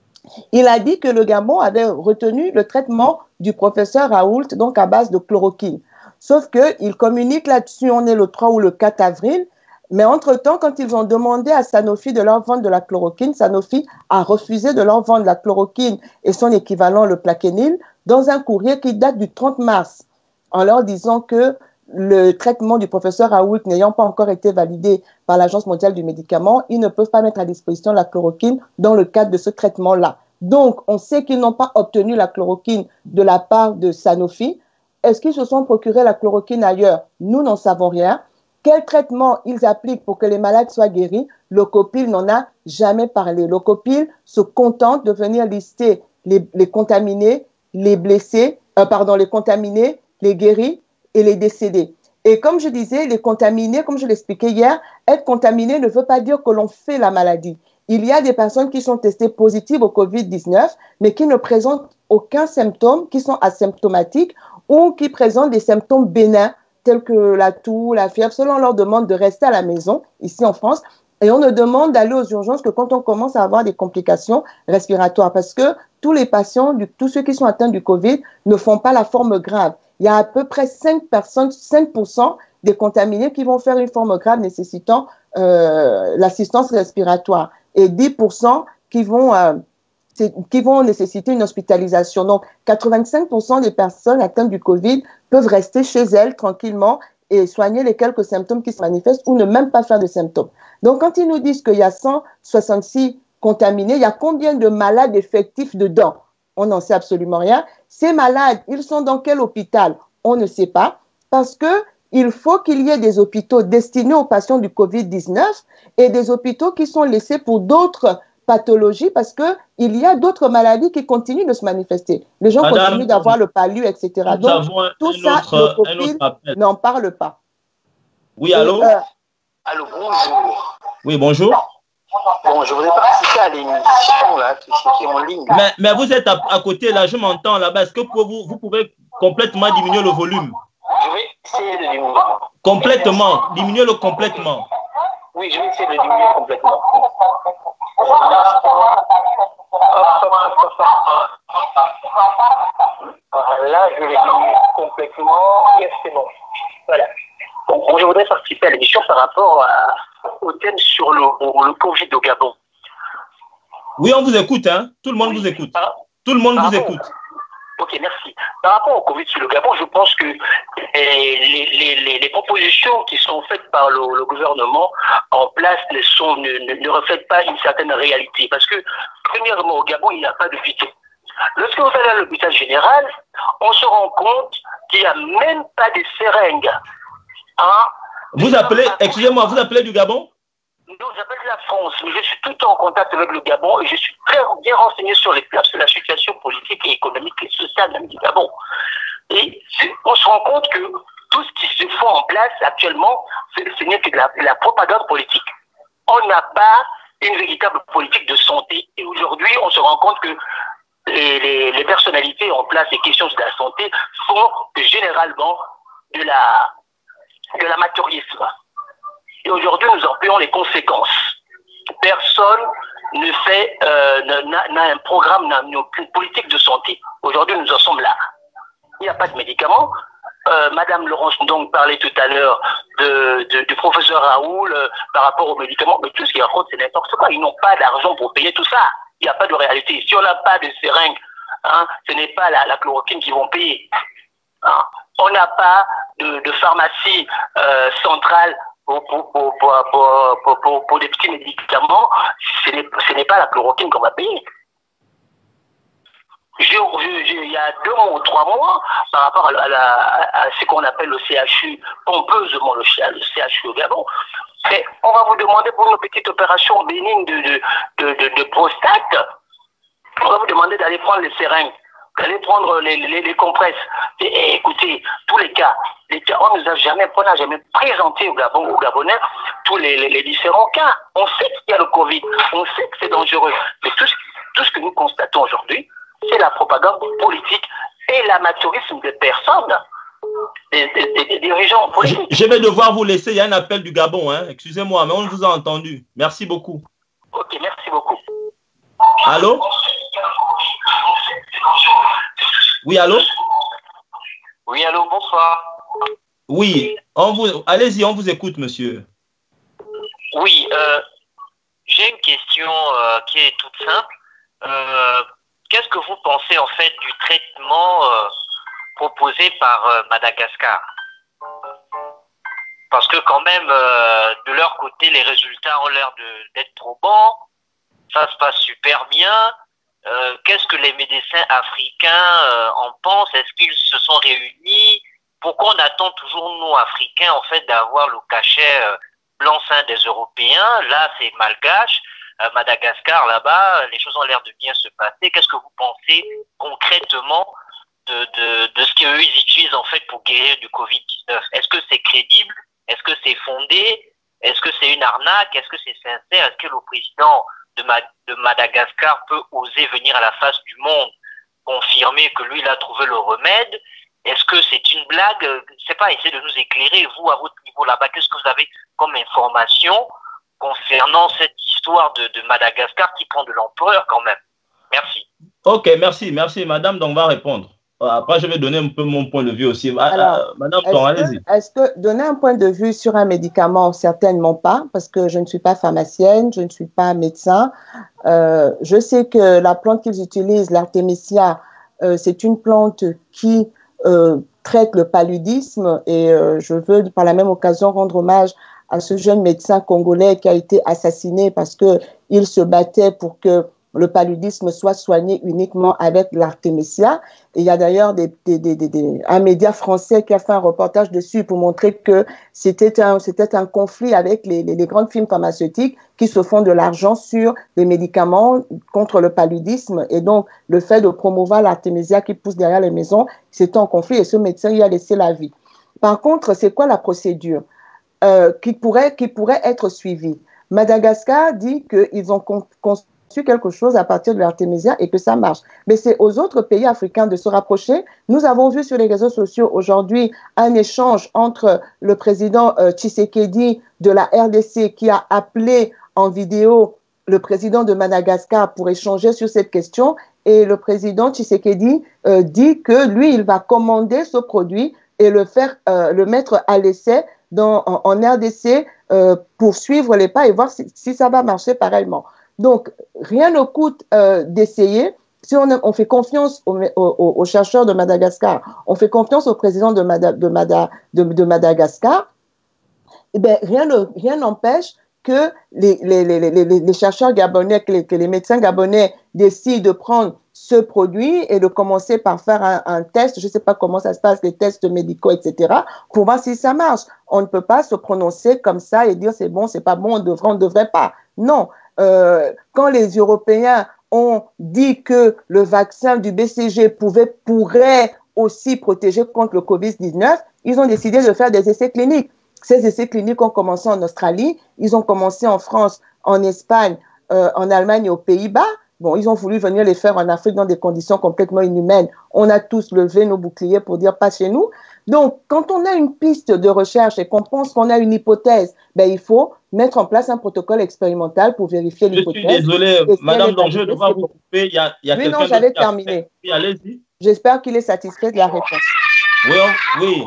il a dit que le Gabon avait retenu le traitement du professeur Raoult, donc à base de chloroquine. Sauf qu'il communique là-dessus, on est le trois ou le quatre avril, mais entre-temps, quand ils ont demandé à Sanofi de leur vendre de la chloroquine, Sanofi a refusé de leur vendre la chloroquine et son équivalent, le plaquenil, dans un courrier qui date du trente mars, en leur disant que le traitement du professeur Raoult n'ayant pas encore été validé par l'Agence mondiale du médicament, ils ne peuvent pas mettre à disposition la chloroquine dans le cadre de ce traitement-là. Donc, on sait qu'ils n'ont pas obtenu la chloroquine de la part de Sanofi. Est-ce qu'ils se sont procurés la chloroquine ailleurs? Nous n'en savons rien. Quel traitement ils appliquent pour que les malades soient guéris? Le COPIL n'en a jamais parlé. Le COPIL se contente de venir lister les, les contaminés, les blessés, euh, pardon, les contaminés, les guéris et les décédés. Et comme je disais, les contaminés, comme je l'expliquais hier, être contaminé ne veut pas dire que l'on fait la maladie. Il y a des personnes qui sont testées positives au covid dix-neuf, mais qui ne présentent aucun symptôme, qui sont asymptomatiques ou qui présentent des symptômes bénins, tels que la toux, la fièvre. Selon on leur demande de rester à la maison, ici en France, et on ne demande d'aller aux urgences que quand on commence à avoir des complications respiratoires, parce que tous les patients, du, tous ceux qui sont atteints du Covid, ne font pas la forme grave. Il y a à peu près cinq personnes, cinq pour cent des contaminés qui vont faire une forme grave nécessitant euh, l'assistance respiratoire et dix pour cent qui vont, euh, qui vont nécessiter une hospitalisation. Donc, quatre-vingt-cinq pour cent des personnes atteintes du Covid peuvent rester chez elles tranquillement et soigner les quelques symptômes qui se manifestent ou ne même pas faire de symptômes. Donc, quand ils nous disent qu'il y a cent soixante-six contaminés, il y a combien de malades effectifs dedans? On n'en sait absolument rien. Ces malades, ils sont dans quel hôpital? On ne sait pas, parce qu'il faut qu'il y ait des hôpitaux destinés aux patients du covid dix-neuf et des hôpitaux qui sont laissés pour d'autres pathologies, parce qu'il y a d'autres maladies qui continuent de se manifester. Les gens Madame, continuent d'avoir le palu, et cetera. Donc, tout ça, autre, le COPIL n'en parle pas. Oui, allô? Euh, allô, bonjour. Oui, bonjour. Bon, je voudrais participer à l'émission là, qui, qui est en ligne. Mais, mais vous êtes à, à côté, là, je m'entends là-bas. Est-ce que vous, vous pouvez complètement diminuer le volume? Je vais essayer de diminuer. Complètement, diminuer-le complètement. Oui, je vais essayer de diminuer complètement. Là, je vais diminuer complètement et c'est bon. Voilà. Bon, je voudrais participer à l'émission par rapport à, au thème sur le, le Covid au Gabon. Oui, on vous écoute, hein. Tout le monde oui. vous écoute. Par, Tout le monde vous rapport, écoute. Ok, merci. Par rapport au Covid sur le Gabon, je pense que les, les, les, les propositions qui sont faites par le, le gouvernement en place ne, sont, ne, ne, ne reflètent pas une certaine réalité. Parce que, premièrement, au Gabon, il n'y a pas d'hôpital. Lorsque vous allez à l'hôpital général, on se rend compte qu'il n'y a même pas de seringues. Hein? Vous appelez, excusez-moi, vous appelez du Gabon? Non, j'appelle la France, mais je suis tout le temps en contact avec le Gabon et je suis très bien renseigné sur, les, sur la situation politique et économique et sociale même du Gabon. Et on se rend compte que tout ce qui se fait en place actuellement, ce n'est que de la, de la propagande politique. On n'a pas une véritable politique de santé. Et aujourd'hui, on se rend compte que les, les, les personnalités en place, les questions de la santé, font généralement de la... de l'amateurisme. Et aujourd'hui, nous en payons les conséquences. Personne ne fait, euh, n'a un programme, n'a aucune politique de santé. Aujourd'hui, nous en sommes là. Il n'y a pas de médicaments. Euh, Madame Laurence donc parlait tout à l'heure de, de, du professeur Raoult euh, par rapport aux médicaments, mais tout ce qu'il raconte, c'est n'importe quoi. Ils n'ont pas d'argent pour payer tout ça. Il n'y a pas de réalité. Si on n'a pas de seringue, hein, ce n'est pas la, la chloroquine qu'ils vont payer. Hein. On n'a pas de, de pharmacie euh, centrale pour, pour, pour, pour, pour, pour, pour, pour des petits médicaments. Ce n'est pas la chloroquine qu'on va payer. Il y a deux mois ou trois mois, par rapport à, la, à, à ce qu'on appelle le C H U, pompeusement le, le C H U au Gabon, Mais on va vous demander pour une petite opération bénigne de, de, de, de, de prostate, on va vous demander d'aller prendre les seringues, d'aller prendre les, les, les compresses. Et, et écoutez, tous les cas, les cas on nous a jamais, on n'a jamais présenté au Gabon, aux Gabonais, tous les, les, les différents cas. On sait qu'il y a le Covid, on sait que c'est dangereux. Mais tout, tout ce que nous constatons aujourd'hui, c'est la propagande politique et l'amateurisme des personnes, des, des, des, des dirigeants politiques. Je, je vais devoir vous laisser, il y a un appel du Gabon, hein. Excusez-moi, mais on vous a entendu. Merci beaucoup. Ok, merci beaucoup. Allô? Oui, allô? Oui, allô, bonsoir. Oui, on vous, allez-y, on vous écoute, monsieur. Oui, euh, j'ai une question euh, qui est toute simple. Euh, Qu'est-ce que vous pensez en fait du traitement euh, proposé par euh, Madagascar? Parce que quand même, euh, de leur côté, les résultats ont l'air d'être probants. Ça se passe super bien. Euh, Qu'est-ce que les médecins africains euh, en pensent? Est-ce qu'ils se sont réunis? Pourquoi on attend toujours, nous, Africains, en fait, d'avoir le cachet euh, blanc-seing des Européens? Là, c'est malgache. Euh, Madagascar, là-bas, les choses ont l'air de bien se passer. Qu'est-ce que vous pensez concrètement de, de, de ce qu'eux ils utilisent, en fait, pour guérir du Covid dix-neuf? Est-ce que c'est crédible? Est-ce que c'est fondé? Est-ce que c'est une arnaque? Est-ce que c'est sincère? Est-ce que le président de, Ma de Madagascar peut oser venir à la face du monde confirmer que lui, il a trouvé le remède? Est-ce que c'est une blague? Je sais pas, essayez de nous éclairer, vous, à votre niveau là-bas, qu'est-ce que vous avez comme information concernant cette histoire de, de Madagascar qui prend de l'ampleur quand même? Merci. Ok, merci, merci, madame, donc on va répondre. Après, je vais donner un peu mon point de vue aussi. Alors, madame, allez-y. Est-ce que donner un point de vue sur un médicament, certainement pas, parce que je ne suis pas pharmacienne, je ne suis pas médecin. Euh, je sais que la plante qu'ils utilisent, l'artémisia, euh, c'est une plante qui euh, traite le paludisme et euh, je veux par la même occasion rendre hommage à ce jeune médecin congolais qui a été assassiné parce qu'il se battait pour que le paludisme soit soigné uniquement avec l'artémisia. Et il y a d'ailleurs des, des, des, des, un média français qui a fait un reportage dessus pour montrer que c'était un, c'était un conflit avec les, les, les grandes firmes pharmaceutiques qui se font de l'argent sur les médicaments contre le paludisme. Et donc, le fait de promouvoir l'artémisia qui pousse derrière les maisons, c'était en conflit et ce médecin y a laissé la vie. Par contre, c'est quoi la procédure euh, qui, pourrait, qui pourrait être suivie? Madagascar dit qu'ils ont construit quelque chose à partir de l'artémisia et que ça marche. Mais c'est aux autres pays africains de se rapprocher. Nous avons vu sur les réseaux sociaux aujourd'hui un échange entre le président euh, Tshisekedi de la R D C qui a appelé en vidéo le président de Madagascar pour échanger sur cette question et le président Tshisekedi euh, dit que lui, il va commander ce produit et le faire, euh, le mettre à l'essai dans, en, en R D C euh, pour suivre les pas et voir si, si ça va marcher pareillement. Donc, rien ne coûte euh, d'essayer. Si on, on fait confiance aux, aux, aux chercheurs de Madagascar, on fait confiance au président de, Mada, de, Mada, de, de Madagascar, eh bien, rien n'empêche que les, les, les, les, les chercheurs gabonais, que les, que les médecins gabonais décident de prendre ce produit et de commencer par faire un, un test, je ne sais pas comment ça se passe, les tests médicaux, et cetera, pour voir si ça marche. On ne peut pas se prononcer comme ça et dire c'est bon, c'est pas bon, on devrait, on ne devrait pas. Non. Euh, quand les Européens ont dit que le vaccin du B C G pouvait, pourrait aussi protéger contre le Covid dix-neuf, ils ont décidé de faire des essais cliniques. Ces essais cliniques ont commencé en Australie, ils ont commencé en France, en Espagne, euh, en Allemagne et aux Pays-Bas. Bon, ils ont voulu venir les faire en Afrique dans des conditions complètement inhumaines. On a tous levé nos boucliers pour dire pas chez nous. Donc, quand on a une piste de recherche et qu'on pense qu'on a une hypothèse, ben, il faut mettre en place un protocole expérimental pour vérifier l'hypothèse. Je suis désolé, madame, donc je dois vous couper. Il y a, il y a oui, non, j'avais terminé. Oui, allez-y. J'espère qu'il est satisfait de la réponse. Oui, on... oui.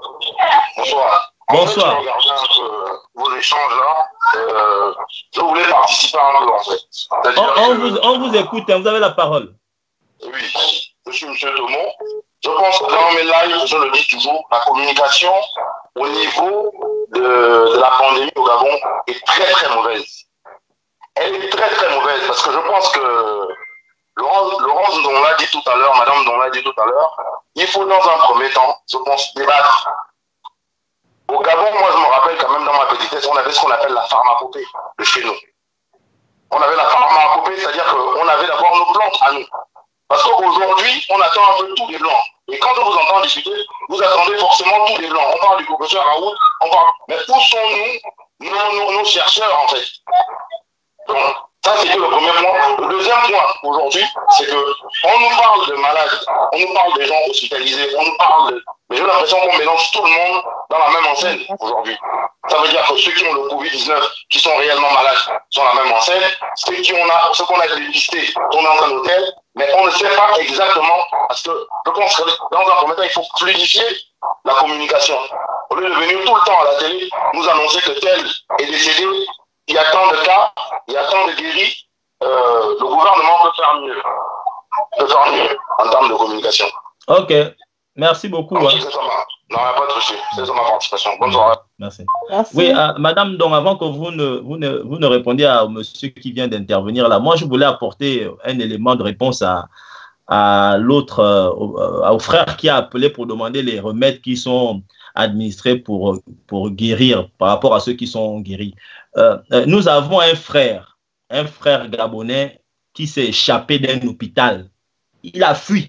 Bonsoir. Bonsoir. En fait, je regardais un peu vos échanges là. Euh, je voulais participer un peu en fait. On, on, vous, on vous écoute, vous avez la parole. Oui, je suis M. Tomon. Je pense que dans mes lives, je le dis toujours, la communication au niveau de, de la pandémie au Gabon est très très mauvaise. Elle est très très mauvaise parce que je pense que Laurence, Laurence dont l'a dit tout à l'heure, Madame dont l'a dit tout à l'heure, il faut dans un premier temps, je pense, débattre. Au Gabon, moi, je me rappelle quand même dans ma petitesse, on avait ce qu'on appelle la pharmacopée de chez nous. On avait la pharmacopée, c'est-à-dire qu'on avait d'abord nos plantes à nous. Parce qu'aujourd'hui, on attend un peu tous les blancs. Et quand on vous entend discuter, vous attendez forcément tous les blancs. On parle du professeur Raoult, on parle. Mais où sont-nous, nos, nos, nos chercheurs, en fait? Donc, ça, c'était le premier point. Le deuxième point, aujourd'hui, c'est qu'on nous parle de malades, on nous parle des gens hospitalisés, on nous parle de... Mais j'ai l'impression qu'on mélange tout le monde dans la même enseigne aujourd'hui. Ça veut dire que ceux qui ont le Covid dix-neuf, qui sont réellement malades, sont la même enseigne. Ceux qui ont a, ceux qu'on a dépistés sont dans un hôtel, mais on ne sait pas exactement, parce que je pense que dans un premier temps, il faut fluidifier la communication. Au lieu de venir tout le temps à la télé, nous annoncer que tel est décédé, il y a tant de cas, il y a tant de guéris, euh, le gouvernement peut faire mieux. Peut faire mieux en termes de communication. Ok. Merci beaucoup. Okay, hein. c'est ça, non, il n'y a pas de souci. C'est ça ma participation. Bonne soirée. Merci. Merci. Oui, euh, madame, donc avant que vous ne, vous ne, vous ne répondiez à monsieur qui vient d'intervenir là, moi je voulais apporter un élément de réponse à, à l'autre, euh, au, au frère qui a appelé pour demander les remèdes qui sont administrés pour, pour guérir par rapport à ceux qui sont guéris. Euh, nous avons un frère, un frère gabonais qui s'est échappé d'un hôpital. Il a fui.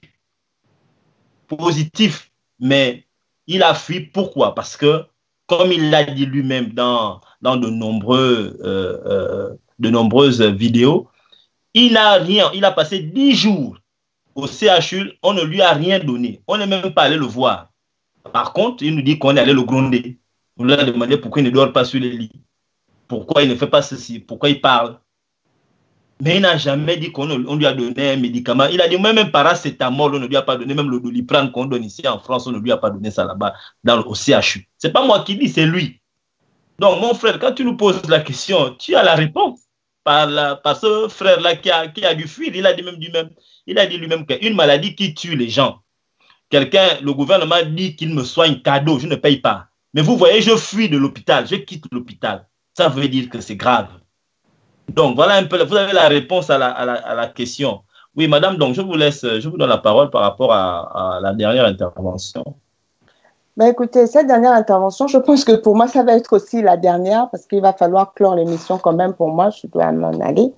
Positif, mais il a fui. Pourquoi? Parce que, comme il l'a dit lui-même dans, dans de, nombreux, euh, euh, de nombreuses vidéos, il n'a rien, il a passé dix jours au C H U, on ne lui a rien donné, on n'est même pas allé le voir. Par contre, il nous dit qu'on est allé le gronder. On lui a demandé pourquoi il ne dort pas sur les lits, pourquoi il ne fait pas ceci, pourquoi il parle. Mais il n'a jamais dit qu'on lui a donné un médicament. Il a dit même paracétamol, on ne lui a pas donné, même le doliprane qu'on donne ici en France, on ne lui a pas donné ça là-bas, dans au C H U. Ce n'est pas moi qui dis, c'est lui. Donc, mon frère, quand tu nous poses la question, tu as la réponse par, la, par ce frère-là qui a, qui a dû fuir. Il a dit même du même. Il a dit lui-même qu'une maladie qui tue les gens. Quelqu'un, le gouvernement dit qu'il me soigne cadeau, je ne paye pas. Mais vous voyez, je fuis de l'hôpital, je quitte l'hôpital. Ça veut dire que c'est grave. Donc, voilà un peu, vous avez la réponse à la, à la, à la question. Oui, madame, donc je vous laisse, je vous donne la parole par rapport à, à la dernière intervention. Ben écoutez, cette dernière intervention, je pense que pour moi, ça va être aussi la dernière parce qu'il va falloir clore l'émission quand même pour moi, je dois m'en aller.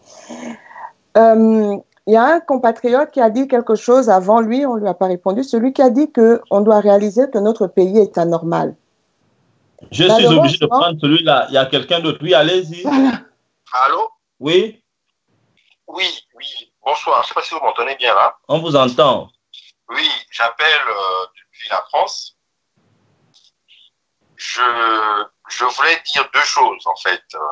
Euh, il y a un compatriote qui a dit quelque chose avant lui, on ne lui a pas répondu, celui qui a dit qu'on doit réaliser que notre pays est anormal. Je suis obligé de prendre celui-là. Il y a quelqu'un d'autre. Oui, allez-y. Voilà. Allô? Oui? Oui, oui. Bonsoir. Je ne sais pas si vous m'entendez bien là. On vous entend. Oui, j'appelle euh, depuis la France. Je, je voulais dire deux choses en fait. Euh,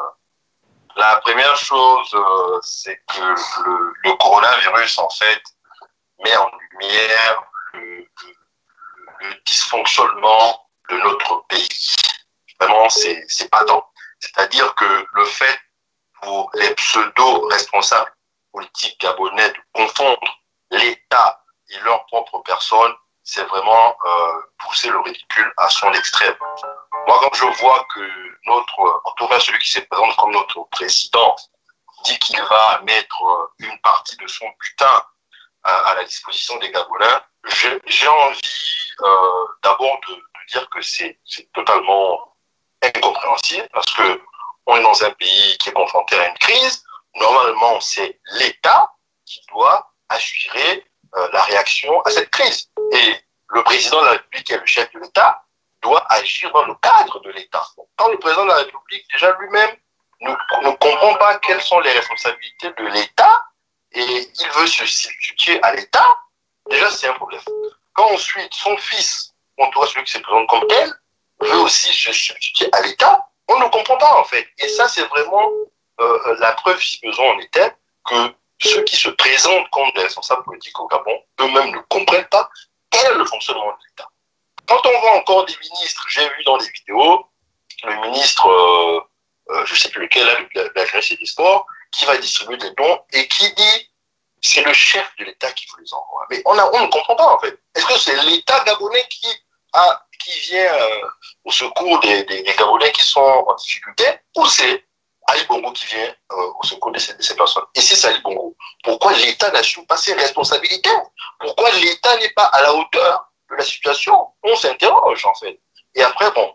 la première chose, euh, c'est que le, le coronavirus en fait met en lumière le, le, le dysfonctionnement de notre pays. Vraiment, c'est c'est patent. C'est-à-dire que le fait pour les pseudo-responsables politiques gabonais de confondre l'État et leur propre personne, c'est vraiment euh, pousser le ridicule à son extrême. Moi, quand je vois que notre, en tout cas celui qui se présente comme notre président, dit qu'il va mettre une partie de son butin à, à la disposition des Gabonais, j'ai envie euh, d'abord de, de dire que c'est totalement incompréhensible parce que on est dans un pays qui est confronté à une crise. Normalement, c'est l'État qui doit assurer euh, la réaction à cette crise. Et le président de la République, qui est le chef de l'État, doit agir dans le cadre de l'État. Quand le président de la République, déjà lui-même, ne, ne comprend pas quelles sont les responsabilités de l'État et il veut se substituer à l'État, déjà c'est un problème. Quand ensuite son fils, en tout cas celui qui se présente comme tel, veut aussi se substituer à l'État, on ne comprend pas en fait. Et ça c'est vraiment euh, la preuve, si besoin en était, que ceux qui se présentent comme des responsables politiques au Gabon, eux-mêmes ne comprennent pas quel est le fonctionnement de l'État. Quand on voit encore des ministres, j'ai vu dans des vidéos, le ministre, euh, euh, je ne sais plus lequel, là, de la jeunesse et des sports, qui va distribuer des dons et qui dit c'est le chef de l'État qui vous les envoie. Mais on, a, on ne comprend pas en fait. Est-ce que c'est l'État gabonais qui, a, qui vient euh, au secours des, des, des Gabonais qui sont en difficulté ou c'est Ali Bongo qui vient euh, au secours de ces, de ces personnes? Et si c'est Ali Bongo, pourquoi l'État n'assume pas ses responsabilités? Pourquoi l'État n'est pas à la hauteur de la situation? On s'interroge en fait. Et après, bon,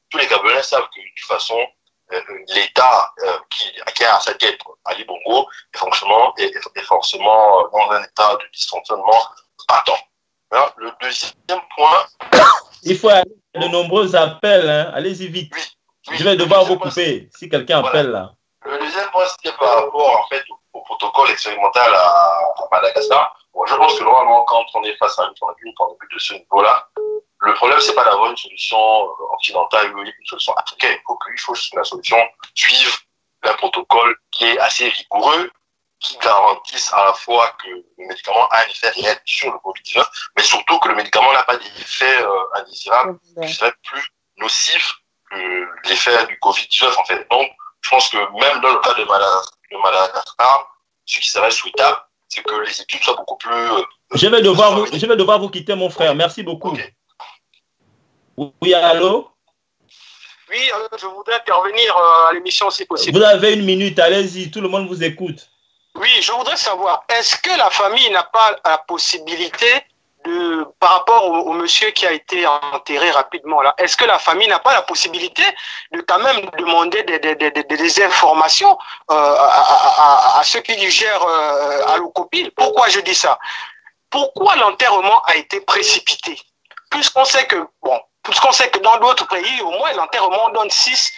tous les Gabonais savent que, de toute façon, euh, l'État euh, qui, qui a à sa tête Ali Bongo est forcément, est, est forcément dans un état de dysfonctionnement patent. Alors, le deuxième point... Il faut aller de nombreux appels, hein. Allez-y vite. Oui, oui, je vais devoir vous couper si quelqu'un voilà. appelle là. Le deuxième point, c'était par rapport en fait, au, au protocole expérimental à, à Madagascar. Bon, je pense que normalement, quand on est face à une pandémie, quand on est de ce niveau-là, le problème, c'est pas d'avoir une solution occidentale ou une solution africaine. Il faut que, il faut que la solution suive un protocole qui est assez rigoureux, qui garantisse à la fois que le médicament a un effet réel sur le covid dix-neuf, mais surtout que le médicament n'a pas d'effet euh, indésirable, qui serait plus nocif que l'effet du covid dix-neuf, en fait. Donc, je pense que même dans le cas de Madagascar, ce qui serait souhaitable, c'est que les études soient beaucoup plus... Euh, je, vais devoir vous, je vais devoir vous quitter, mon frère. Merci beaucoup. Okay. Oui, allô? Oui, alors je voudrais intervenir à l'émission si possible. Vous avez une minute, allez-y, tout le monde vous écoute. Oui, je voudrais savoir, est-ce que la famille n'a pas la possibilité de, par rapport au, au monsieur qui a été enterré rapidement là, est-ce que la famille n'a pas la possibilité de quand même demander des, des, des, des informations euh, à, à, à ceux qui gèrent euh, à l'Ocopil? Pourquoi je dis ça? Pourquoi l'enterrement a été précipité? Puisqu'on sait que, bon, puisqu'on sait que dans d'autres pays, au moins l'enterrement donne six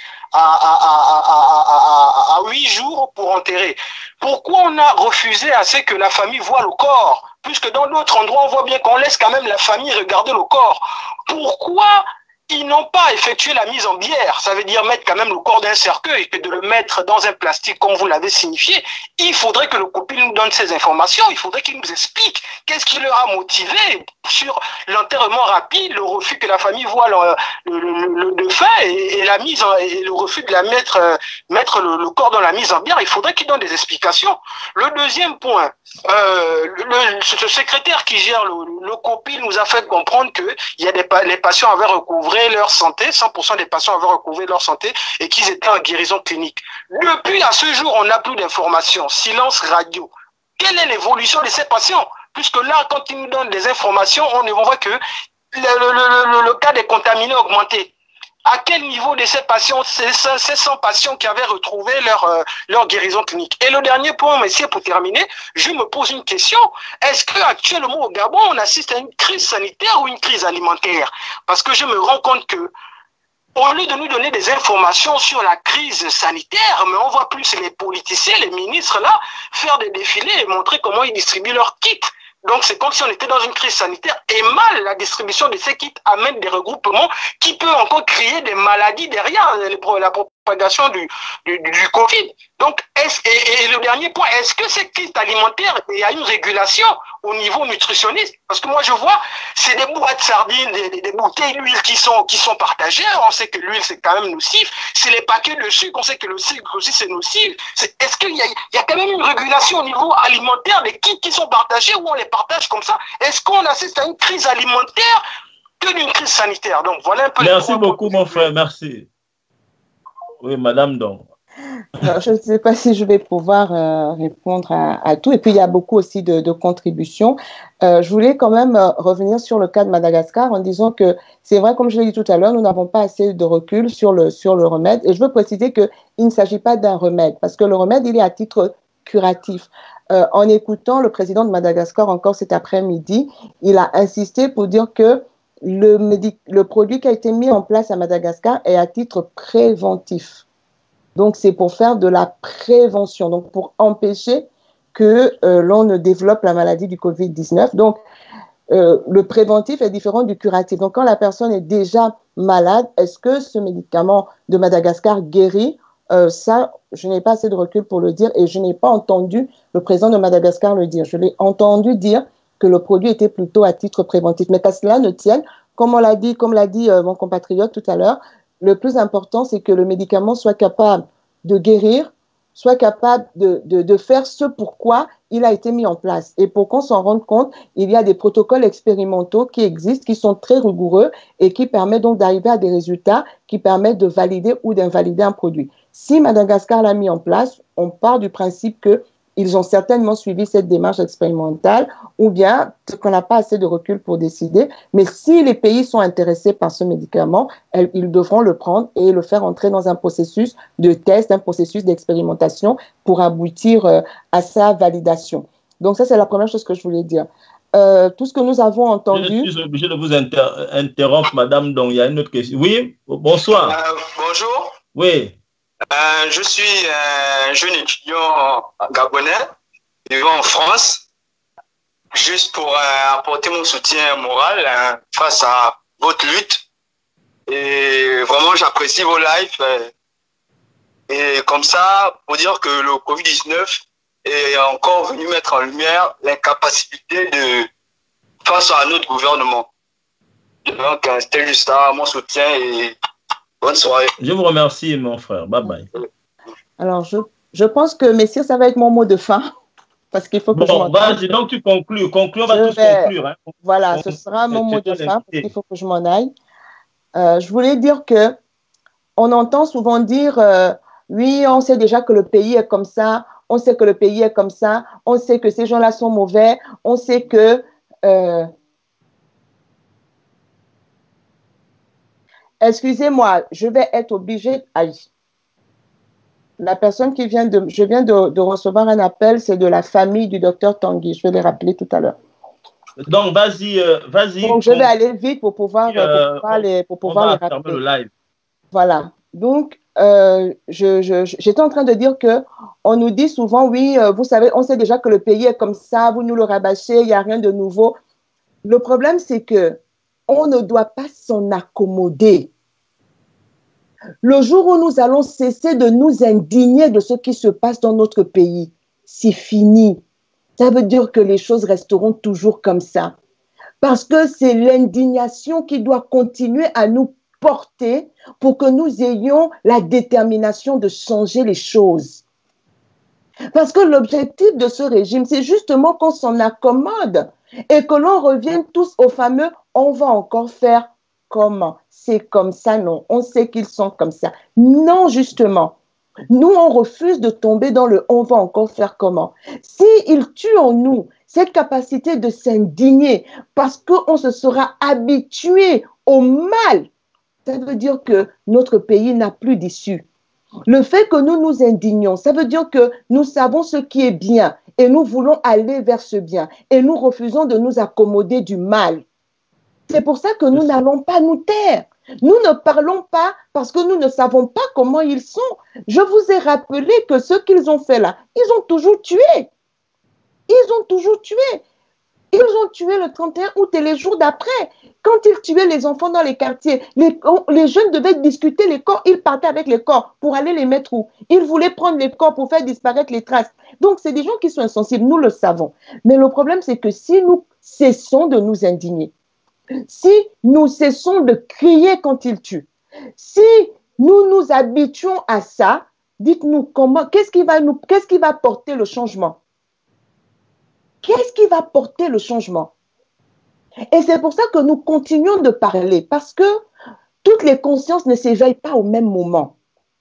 à huit jours pour enterrer. Pourquoi on a refusé à ce que la famille voie le corps? Puisque dans d'autres endroits, on voit bien qu'on laisse quand même la famille regarder le corps. Pourquoi ils n'ont pas effectué la mise en bière? Ça veut dire mettre quand même le corps d'un cercueil, que de le mettre dans un plastique comme vous l'avez signifié. Il faudrait que le couple nous donne ces informations. Il faudrait qu'il nous explique qu'est-ce qui leur a motivé sur l'enterrement rapide, le refus que la famille voit le, le, le, le fait et, et la mise en, et le refus de la mettre, euh, mettre le, le corps dans la mise en bière. Il faudrait qu'il donne des explications. Le deuxième point, euh, le, ce secrétaire qui gère le, le COPIL nous a fait comprendre que il y a des, les patients avaient recouvré leur santé, cent pour cent des patients avaient recouvré leur santé et qu'ils étaient en guérison clinique. Depuis à ce jour, on n'a plus d'informations. Silence radio. Quelle est l'évolution de ces patients? Puisque là, quand ils nous donnent des informations, on voit que le, le, le, le cas des contaminés a augmenté. À quel niveau de ces patients, ces cent patients qui avaient retrouvé leur, euh, leur guérison clinique? Et le dernier point, messieurs, pour terminer, je me pose une question. Est-ce qu'actuellement au Gabon, on assiste à une crise sanitaire ou une crise alimentaire? Parce que je me rends compte que, au lieu de nous donner des informations sur la crise sanitaire, mais on voit plus les politiciens, les ministres là, faire des défilés et montrer comment ils distribuent leurs kits. Donc, c'est comme si on était dans une crise sanitaire et mal la distribution de ces kits amène des regroupements qui peuvent encore créer des maladies derrière la propagation du, du, du Covid. Donc, est-ce, et, et le dernier point, est-ce que ces kits alimentaires, il y a une régulation au niveau nutritionniste? Parce que moi, je vois, c'est des boîtes de sardines, des, des, des bouteilles d'huile qui sont, qui sont partagées. On sait que l'huile, c'est quand même nocif. C'est les paquets de sucre, on sait que le sucre aussi, c'est nocif. C'est, est-ce qu'il y a, il y a quand même une régulation au niveau alimentaire des kits qui sont partagés ou on les partage comme ça? Est-ce qu'on assiste à une crise alimentaire que d'une crise sanitaire? Donc, voilà un peu. Merci beaucoup, mon frère. Merci. Oui, madame, donc. Alors, je ne sais pas si je vais pouvoir euh, répondre à, à tout. Et puis, il y a beaucoup aussi de, de contributions. Euh, je voulais quand même euh, revenir sur le cas de Madagascar en disant que c'est vrai, comme je l'ai dit tout à l'heure, nous n'avons pas assez de recul sur le, sur le remède. Et je veux préciser qu'il ne s'agit pas d'un remède, parce que le remède, il est à titre curatif. Euh, en écoutant le président de Madagascar encore cet après-midi, il a insisté pour dire que le, médic- le produit qui a été mis en place à Madagascar est à titre préventif. Donc, c'est pour faire de la prévention, donc pour empêcher que euh, l'on ne développe la maladie du covid dix-neuf. Donc, euh, le préventif est différent du curatif. Donc, quand la personne est déjà malade, est-ce que ce médicament de Madagascar guérit? euh, Ça, je n'ai pas assez de recul pour le dire et je n'ai pas entendu le président de Madagascar le dire. Je l'ai entendu dire que le produit était plutôt à titre préventif. Mais qu'à cela ne tienne, comme on l'a dit, comme l'a dit euh, mon compatriote tout à l'heure, le plus important, c'est que le médicament soit capable de guérir, soit capable de, de, de faire ce pourquoi il a été mis en place. Et pour qu'on s'en rende compte, il y a des protocoles expérimentaux qui existent, qui sont très rigoureux et qui permettent donc d'arriver à des résultats qui permettent de valider ou d'invalider un produit. Si Madagascar l'a mis en place, on part du principe que ils ont certainement suivi cette démarche expérimentale, ou bien qu'on n'a pas assez de recul pour décider. Mais si les pays sont intéressés par ce médicament, elles, ils devront le prendre et le faire entrer dans un processus de test, un processus d'expérimentation pour aboutir euh, à sa validation. Donc ça, c'est la première chose que je voulais dire. Euh, tout ce que nous avons entendu... Je suis obligé de vous inter interrompre, madame, donc il y a une autre question. Oui, bonsoir. Euh, bonjour. Oui. Euh, je suis un jeune étudiant gabonais vivant en France, juste pour euh, apporter mon soutien moral euh, face à votre lutte. Et vraiment, j'apprécie vos lives. Euh, et comme ça, pour dire que le Covid dix-neuf est encore venu mettre en lumière l'incapacité de face à notre gouvernement. Donc, euh, c'était juste ça, mon soutien et bonne soirée. Je vous remercie, mon frère. Bye bye. Alors, je, je pense que, messieurs, ça va être mon mot de fin. Parce qu'il faut que bon, je vas-y, donc tu conclus. Conclus, on va je tous vais, conclure. Hein. Voilà, on, ce sera mon mot de fin parce qu'il faut que je m'en aille. Euh, je voulais dire que on entend souvent dire euh, oui, on sait déjà que le pays est comme ça, on sait que le pays est comme ça, on sait que ces gens-là sont mauvais, on sait que... Euh... Excusez-moi, je vais être obligée... Aïe. La personne qui vient de... Je viens de, de recevoir un appel, c'est de la famille du docteur Tanguy. Je vais les rappeler tout à l'heure. Donc, vas-y, euh, vas-y. Donc, je vais aller vite pour pouvoir, euh, pour pouvoir on, les, pour pouvoir on les va rappeler. Le live. Voilà. Donc, euh, je, je, j'étais en train de dire que on nous dit souvent, oui, euh, vous savez, on sait déjà que le pays est comme ça, vous nous le rabâchez, il n'y a rien de nouveau. Le problème, c'est que on ne doit pas s'en accommoder. Le jour où nous allons cesser de nous indigner de ce qui se passe dans notre pays, c'est fini. Ça veut dire que les choses resteront toujours comme ça. Parce que c'est l'indignation qui doit continuer à nous porter pour que nous ayons la détermination de changer les choses. Parce que l'objectif de ce régime, c'est justement qu'on s'en accommode et que l'on revienne tous au fameux « on va encore faire comment ?» C'est comme ça, non. On sait qu'ils sont comme ça. Non, justement. Nous, on refuse de tomber dans le « on va encore faire comment ?» S'ils tuent en nous cette capacité de s'indigner parce qu'on se sera habitué au mal, ça veut dire que notre pays n'a plus d'issue. Le fait que nous nous indignons, ça veut dire que nous savons ce qui est bien et nous voulons aller vers ce bien et nous refusons de nous accommoder du mal. C'est pour ça que nous n'allons pas nous taire. Nous ne parlons pas parce que nous ne savons pas comment ils sont. Je vous ai rappelé que ce qu'ils ont fait là, ils ont toujours tué. Ils ont toujours tué. Ils ont tué le trente et un août et les jours d'après. Quand ils tuaient les enfants dans les quartiers, les, les jeunes devaient discuter les corps. Ils partaient avec les corps pour aller les mettre où? Ils voulaient prendre les corps pour faire disparaître les traces. Donc, c'est des gens qui sont insensibles, nous le savons. Mais le problème, c'est que si nous cessons de nous indigner, si nous cessons de crier quand ils tuent, si nous nous habituons à ça, dites-nous comment, qu'est-ce qui va nous, qu'est-ce qui va porter le changement? Qu'est-ce qui va porter le changement? Et c'est pour ça que nous continuons de parler, parce que toutes les consciences ne s'éveillent pas au même moment.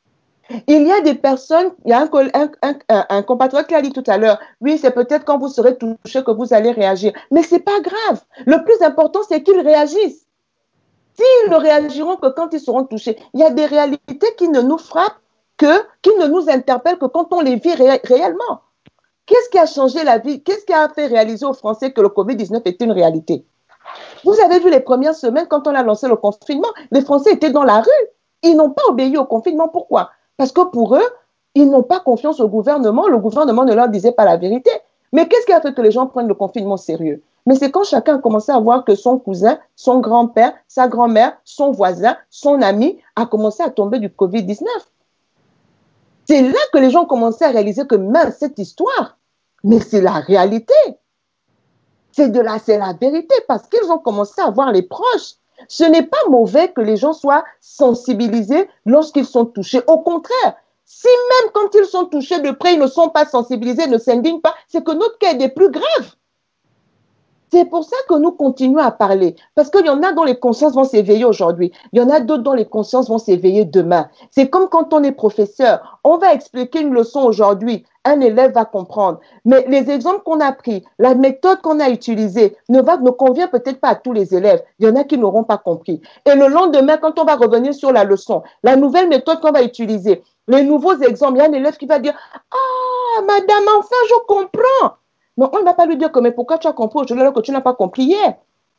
Il y a des personnes, il y a un, un, un, un compatriote qui a dit tout à l'heure, oui, c'est peut-être quand vous serez touché que vous allez réagir. Mais ce n'est pas grave. Le plus important, c'est qu'ils réagissent. S'ils ne réagiront que quand ils seront touchés, il y a des réalités qui ne nous frappent que, qui ne nous interpellent que quand on les vit ré réellement. Qu'est-ce qui a changé la vie? Qu'est-ce qui a fait réaliser aux Français que le Covid dix-neuf est une réalité? Vous avez vu les premières semaines, quand on a lancé le confinement, les Français étaient dans la rue. Ils n'ont pas obéi au confinement. Pourquoi? Parce que pour eux, ils n'ont pas confiance au gouvernement. Le gouvernement ne leur disait pas la vérité. Mais qu'est-ce qui a fait que les gens prennent le confinement sérieux? Mais c'est quand chacun a commencé à voir que son cousin, son grand-père, sa grand-mère, son voisin, son ami a commencé à tomber du Covid dix-neuf. C'est là que les gens ont commencé à réaliser que même cette histoire, mais c'est la réalité. C'est de la, c'est la vérité parce qu'ils ont commencé à voir les proches. Ce n'est pas mauvais que les gens soient sensibilisés lorsqu'ils sont touchés. Au contraire, si même quand ils sont touchés de près, ils ne sont pas sensibilisés, ne s'indignent pas, c'est que notre cas est des plus graves. C'est pour ça que nous continuons à parler. Parce qu'il y en a dont les consciences vont s'éveiller aujourd'hui. Il y en a d'autres dont les consciences vont s'éveiller demain. C'est comme quand on est professeur. On va expliquer une leçon aujourd'hui. Un élève va comprendre. Mais les exemples qu'on a pris, la méthode qu'on a utilisée ne, va, ne convient peut-être pas à tous les élèves. Il y en a qui n'auront pas compris. Et le lendemain, quand on va revenir sur la leçon, la nouvelle méthode qu'on va utiliser, les nouveaux exemples, il y a un élève qui va dire « Ah, madame, enfin, je comprends !» Mais on ne va pas lui dire que, mais pourquoi tu as compris aujourd'hui alors que tu n'as pas compris hier?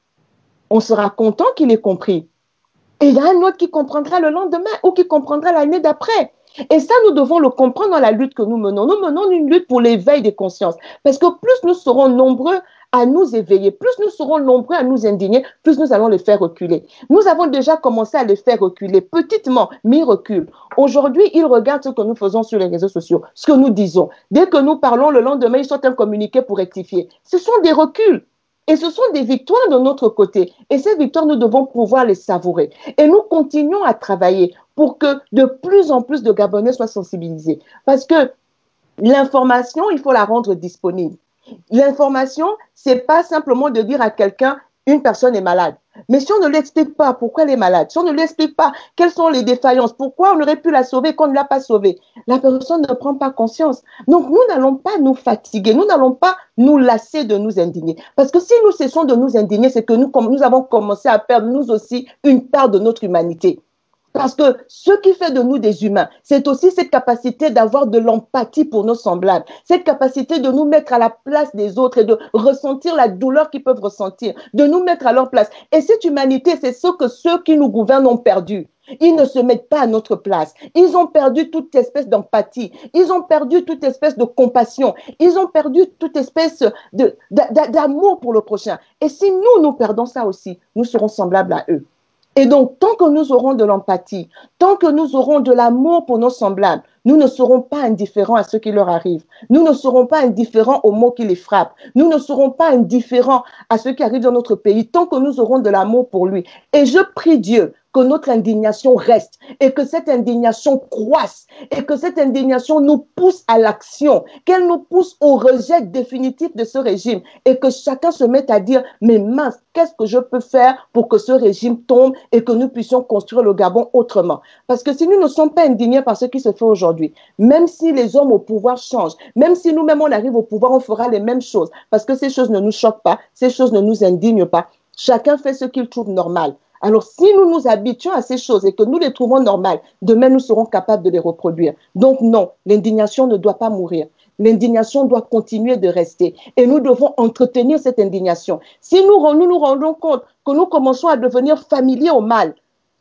On sera content qu'il ait compris. Et il y a un autre qui comprendra le lendemain ou qui comprendra l'année d'après. Et ça, nous devons le comprendre dans la lutte que nous menons. Nous menons une lutte pour l'éveil des consciences. Parce que plus nous serons nombreux à nous éveiller, plus nous serons nombreux à nous indigner, plus nous allons les faire reculer. Nous avons déjà commencé à les faire reculer, petitement, mais ils reculent. Aujourd'hui, ils regardent ce que nous faisons sur les réseaux sociaux, ce que nous disons. Dès que nous parlons, le lendemain, ils sortent un communiqué pour rectifier. Ce sont des reculs. Et ce sont des victoires de notre côté. Et ces victoires, nous devons pouvoir les savourer. Et nous continuons à travailler pour que de plus en plus de Gabonais soient sensibilisés. Parce que l'information, il faut la rendre disponible. L'information, ce n'est pas simplement de dire à quelqu'un, une personne est malade. Mais si on ne lui explique pas pourquoi elle est malade, si on ne lui explique pas quelles sont les défaillances, pourquoi on aurait pu la sauver qu'on ne l'a pas sauvée, la personne ne prend pas conscience. Donc, nous n'allons pas nous fatiguer, nous n'allons pas nous lasser de nous indigner. Parce que si nous cessons de nous indigner, c'est que nous, nous avons commencé à perdre, nous aussi, une part de notre humanité. Parce que ce qui fait de nous des humains, c'est aussi cette capacité d'avoir de l'empathie pour nos semblables, cette capacité de nous mettre à la place des autres et de ressentir la douleur qu'ils peuvent ressentir, de nous mettre à leur place. Et cette humanité, c'est ce que ceux qui nous gouvernent ont perdu. Ils ne se mettent pas à notre place. Ils ont perdu toute espèce d'empathie. Ils ont perdu toute espèce de compassion. Ils ont perdu toute espèce de, d'amour pour le prochain. Et si nous, nous perdons ça aussi, nous serons semblables à eux. Et donc, tant que nous aurons de l'empathie, tant que nous aurons de l'amour pour nos semblables, nous ne serons pas indifférents à ce qui leur arrive. Nous ne serons pas indifférents aux maux qui les frappent. Nous ne serons pas indifférents à ce qui arrive dans notre pays, tant que nous aurons de l'amour pour lui. Et je prie Dieu que notre indignation reste et que cette indignation croisse et que cette indignation nous pousse à l'action, qu'elle nous pousse au rejet définitif de ce régime et que chacun se mette à dire « mais mince, qu'est-ce que je peux faire pour que ce régime tombe et que nous puissions construire le Gabon autrement ?» Parce que si nous ne sommes pas indignés par ce qui se fait aujourd'hui, même si les hommes au pouvoir changent, même si nous-mêmes on arrive au pouvoir, on fera les mêmes choses parce que ces choses ne nous choquent pas, ces choses ne nous indignent pas. Chacun fait ce qu'il trouve normal. Alors, si nous nous habituons à ces choses et que nous les trouvons normales, demain, nous serons capables de les reproduire. Donc, non, l'indignation ne doit pas mourir. L'indignation doit continuer de rester. Et nous devons entretenir cette indignation. Si nous nous, nous rendons compte que nous commençons à devenir familiers au mal,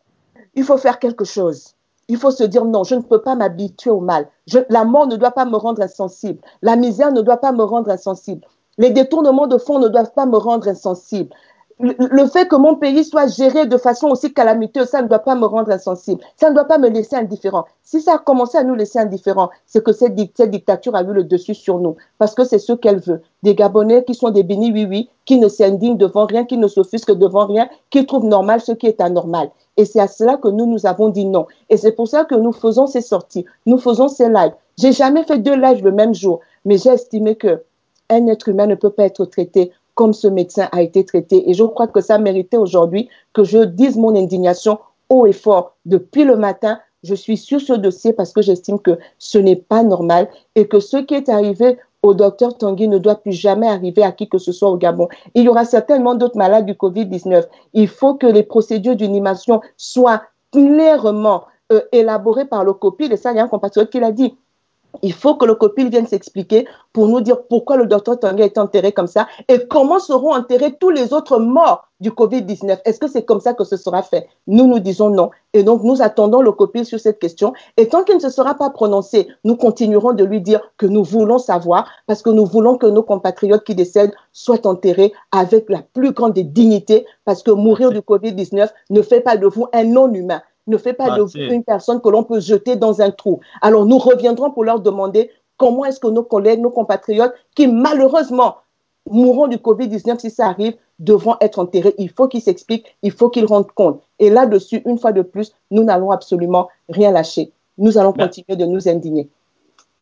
il faut faire quelque chose. Il faut se dire non, je ne peux pas m'habituer au mal. Je, la mort ne doit pas me rendre insensible. La misère ne doit pas me rendre insensible. Les détournements de fonds ne doivent pas me rendre insensible. Le fait que mon pays soit géré de façon aussi calamiteuse, ça ne doit pas me rendre insensible. Ça ne doit pas me laisser indifférent. Si ça a commencé à nous laisser indifférents, c'est que cette, cette dictature a eu le dessus sur nous. Parce que c'est ce qu'elle veut. Des Gabonais qui sont des bénis oui-oui, qui ne s'indignent devant rien, qui ne s'offusquent devant rien, qui trouvent normal ce qui est anormal. Et c'est à cela que nous, nous avons dit non. Et c'est pour ça que nous faisons ces sorties, nous faisons ces lives. J'ai jamais fait deux lives le même jour, mais j'ai estimé que un être humain ne peut pas être traité comme ce médecin a été traité. Et je crois que ça méritait aujourd'hui que je dise mon indignation haut et fort. Depuis le matin, je suis sur ce dossier parce que j'estime que ce n'est pas normal et que ce qui est arrivé au docteur Tanguy ne doit plus jamais arriver à qui que ce soit au Gabon. Il y aura certainement d'autres malades du covid dix-neuf. Il faut que les procédures d'animation soient clairement euh, élaborées par le COPIL. Et ça, il y a un compatriote qui l'a dit. Il faut que le COPIL vienne s'expliquer pour nous dire pourquoi le docteur Tanguy a été enterré comme ça et comment seront enterrés tous les autres morts du covid dix-neuf. Est-ce que c'est comme ça que ce sera fait? Nous, nous disons non. Et donc, nous attendons le COPIL sur cette question. Et tant qu'il ne se sera pas prononcé, nous continuerons de lui dire que nous voulons savoir parce que nous voulons que nos compatriotes qui décèdent soient enterrés avec la plus grande des dignités parce que mourir du covid dix-neuf ne fait pas de vous un non-humain. Ne fait pas de vous une personne que l'on peut jeter dans un trou. Alors, nous reviendrons pour leur demander comment est-ce que nos collègues, nos compatriotes, qui malheureusement mourront du covid dix-neuf si ça arrive, devront être enterrés. Il faut qu'ils s'expliquent, il faut qu'ils rendent compte. Et là-dessus, une fois de plus, nous n'allons absolument rien lâcher. Nous allons continuer de nous indigner.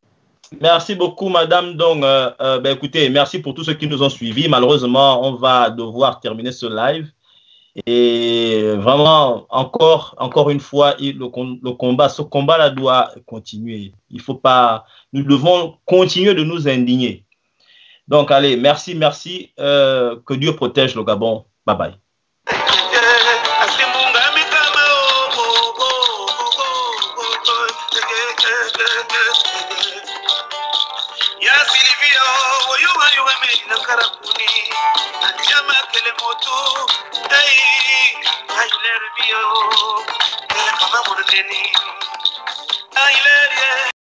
Merci beaucoup, madame. Donc, euh, euh, ben, écoutez, merci pour tous ceux qui nous ont suivis. Malheureusement, on va devoir terminer ce live. Et vraiment, encore, encore une fois, le, le combat, ce combat-là doit continuer. Il faut pas, nous devons continuer de nous indigner. Donc, allez, merci, merci. Euh, que Dieu protège le Gabon. Bye bye.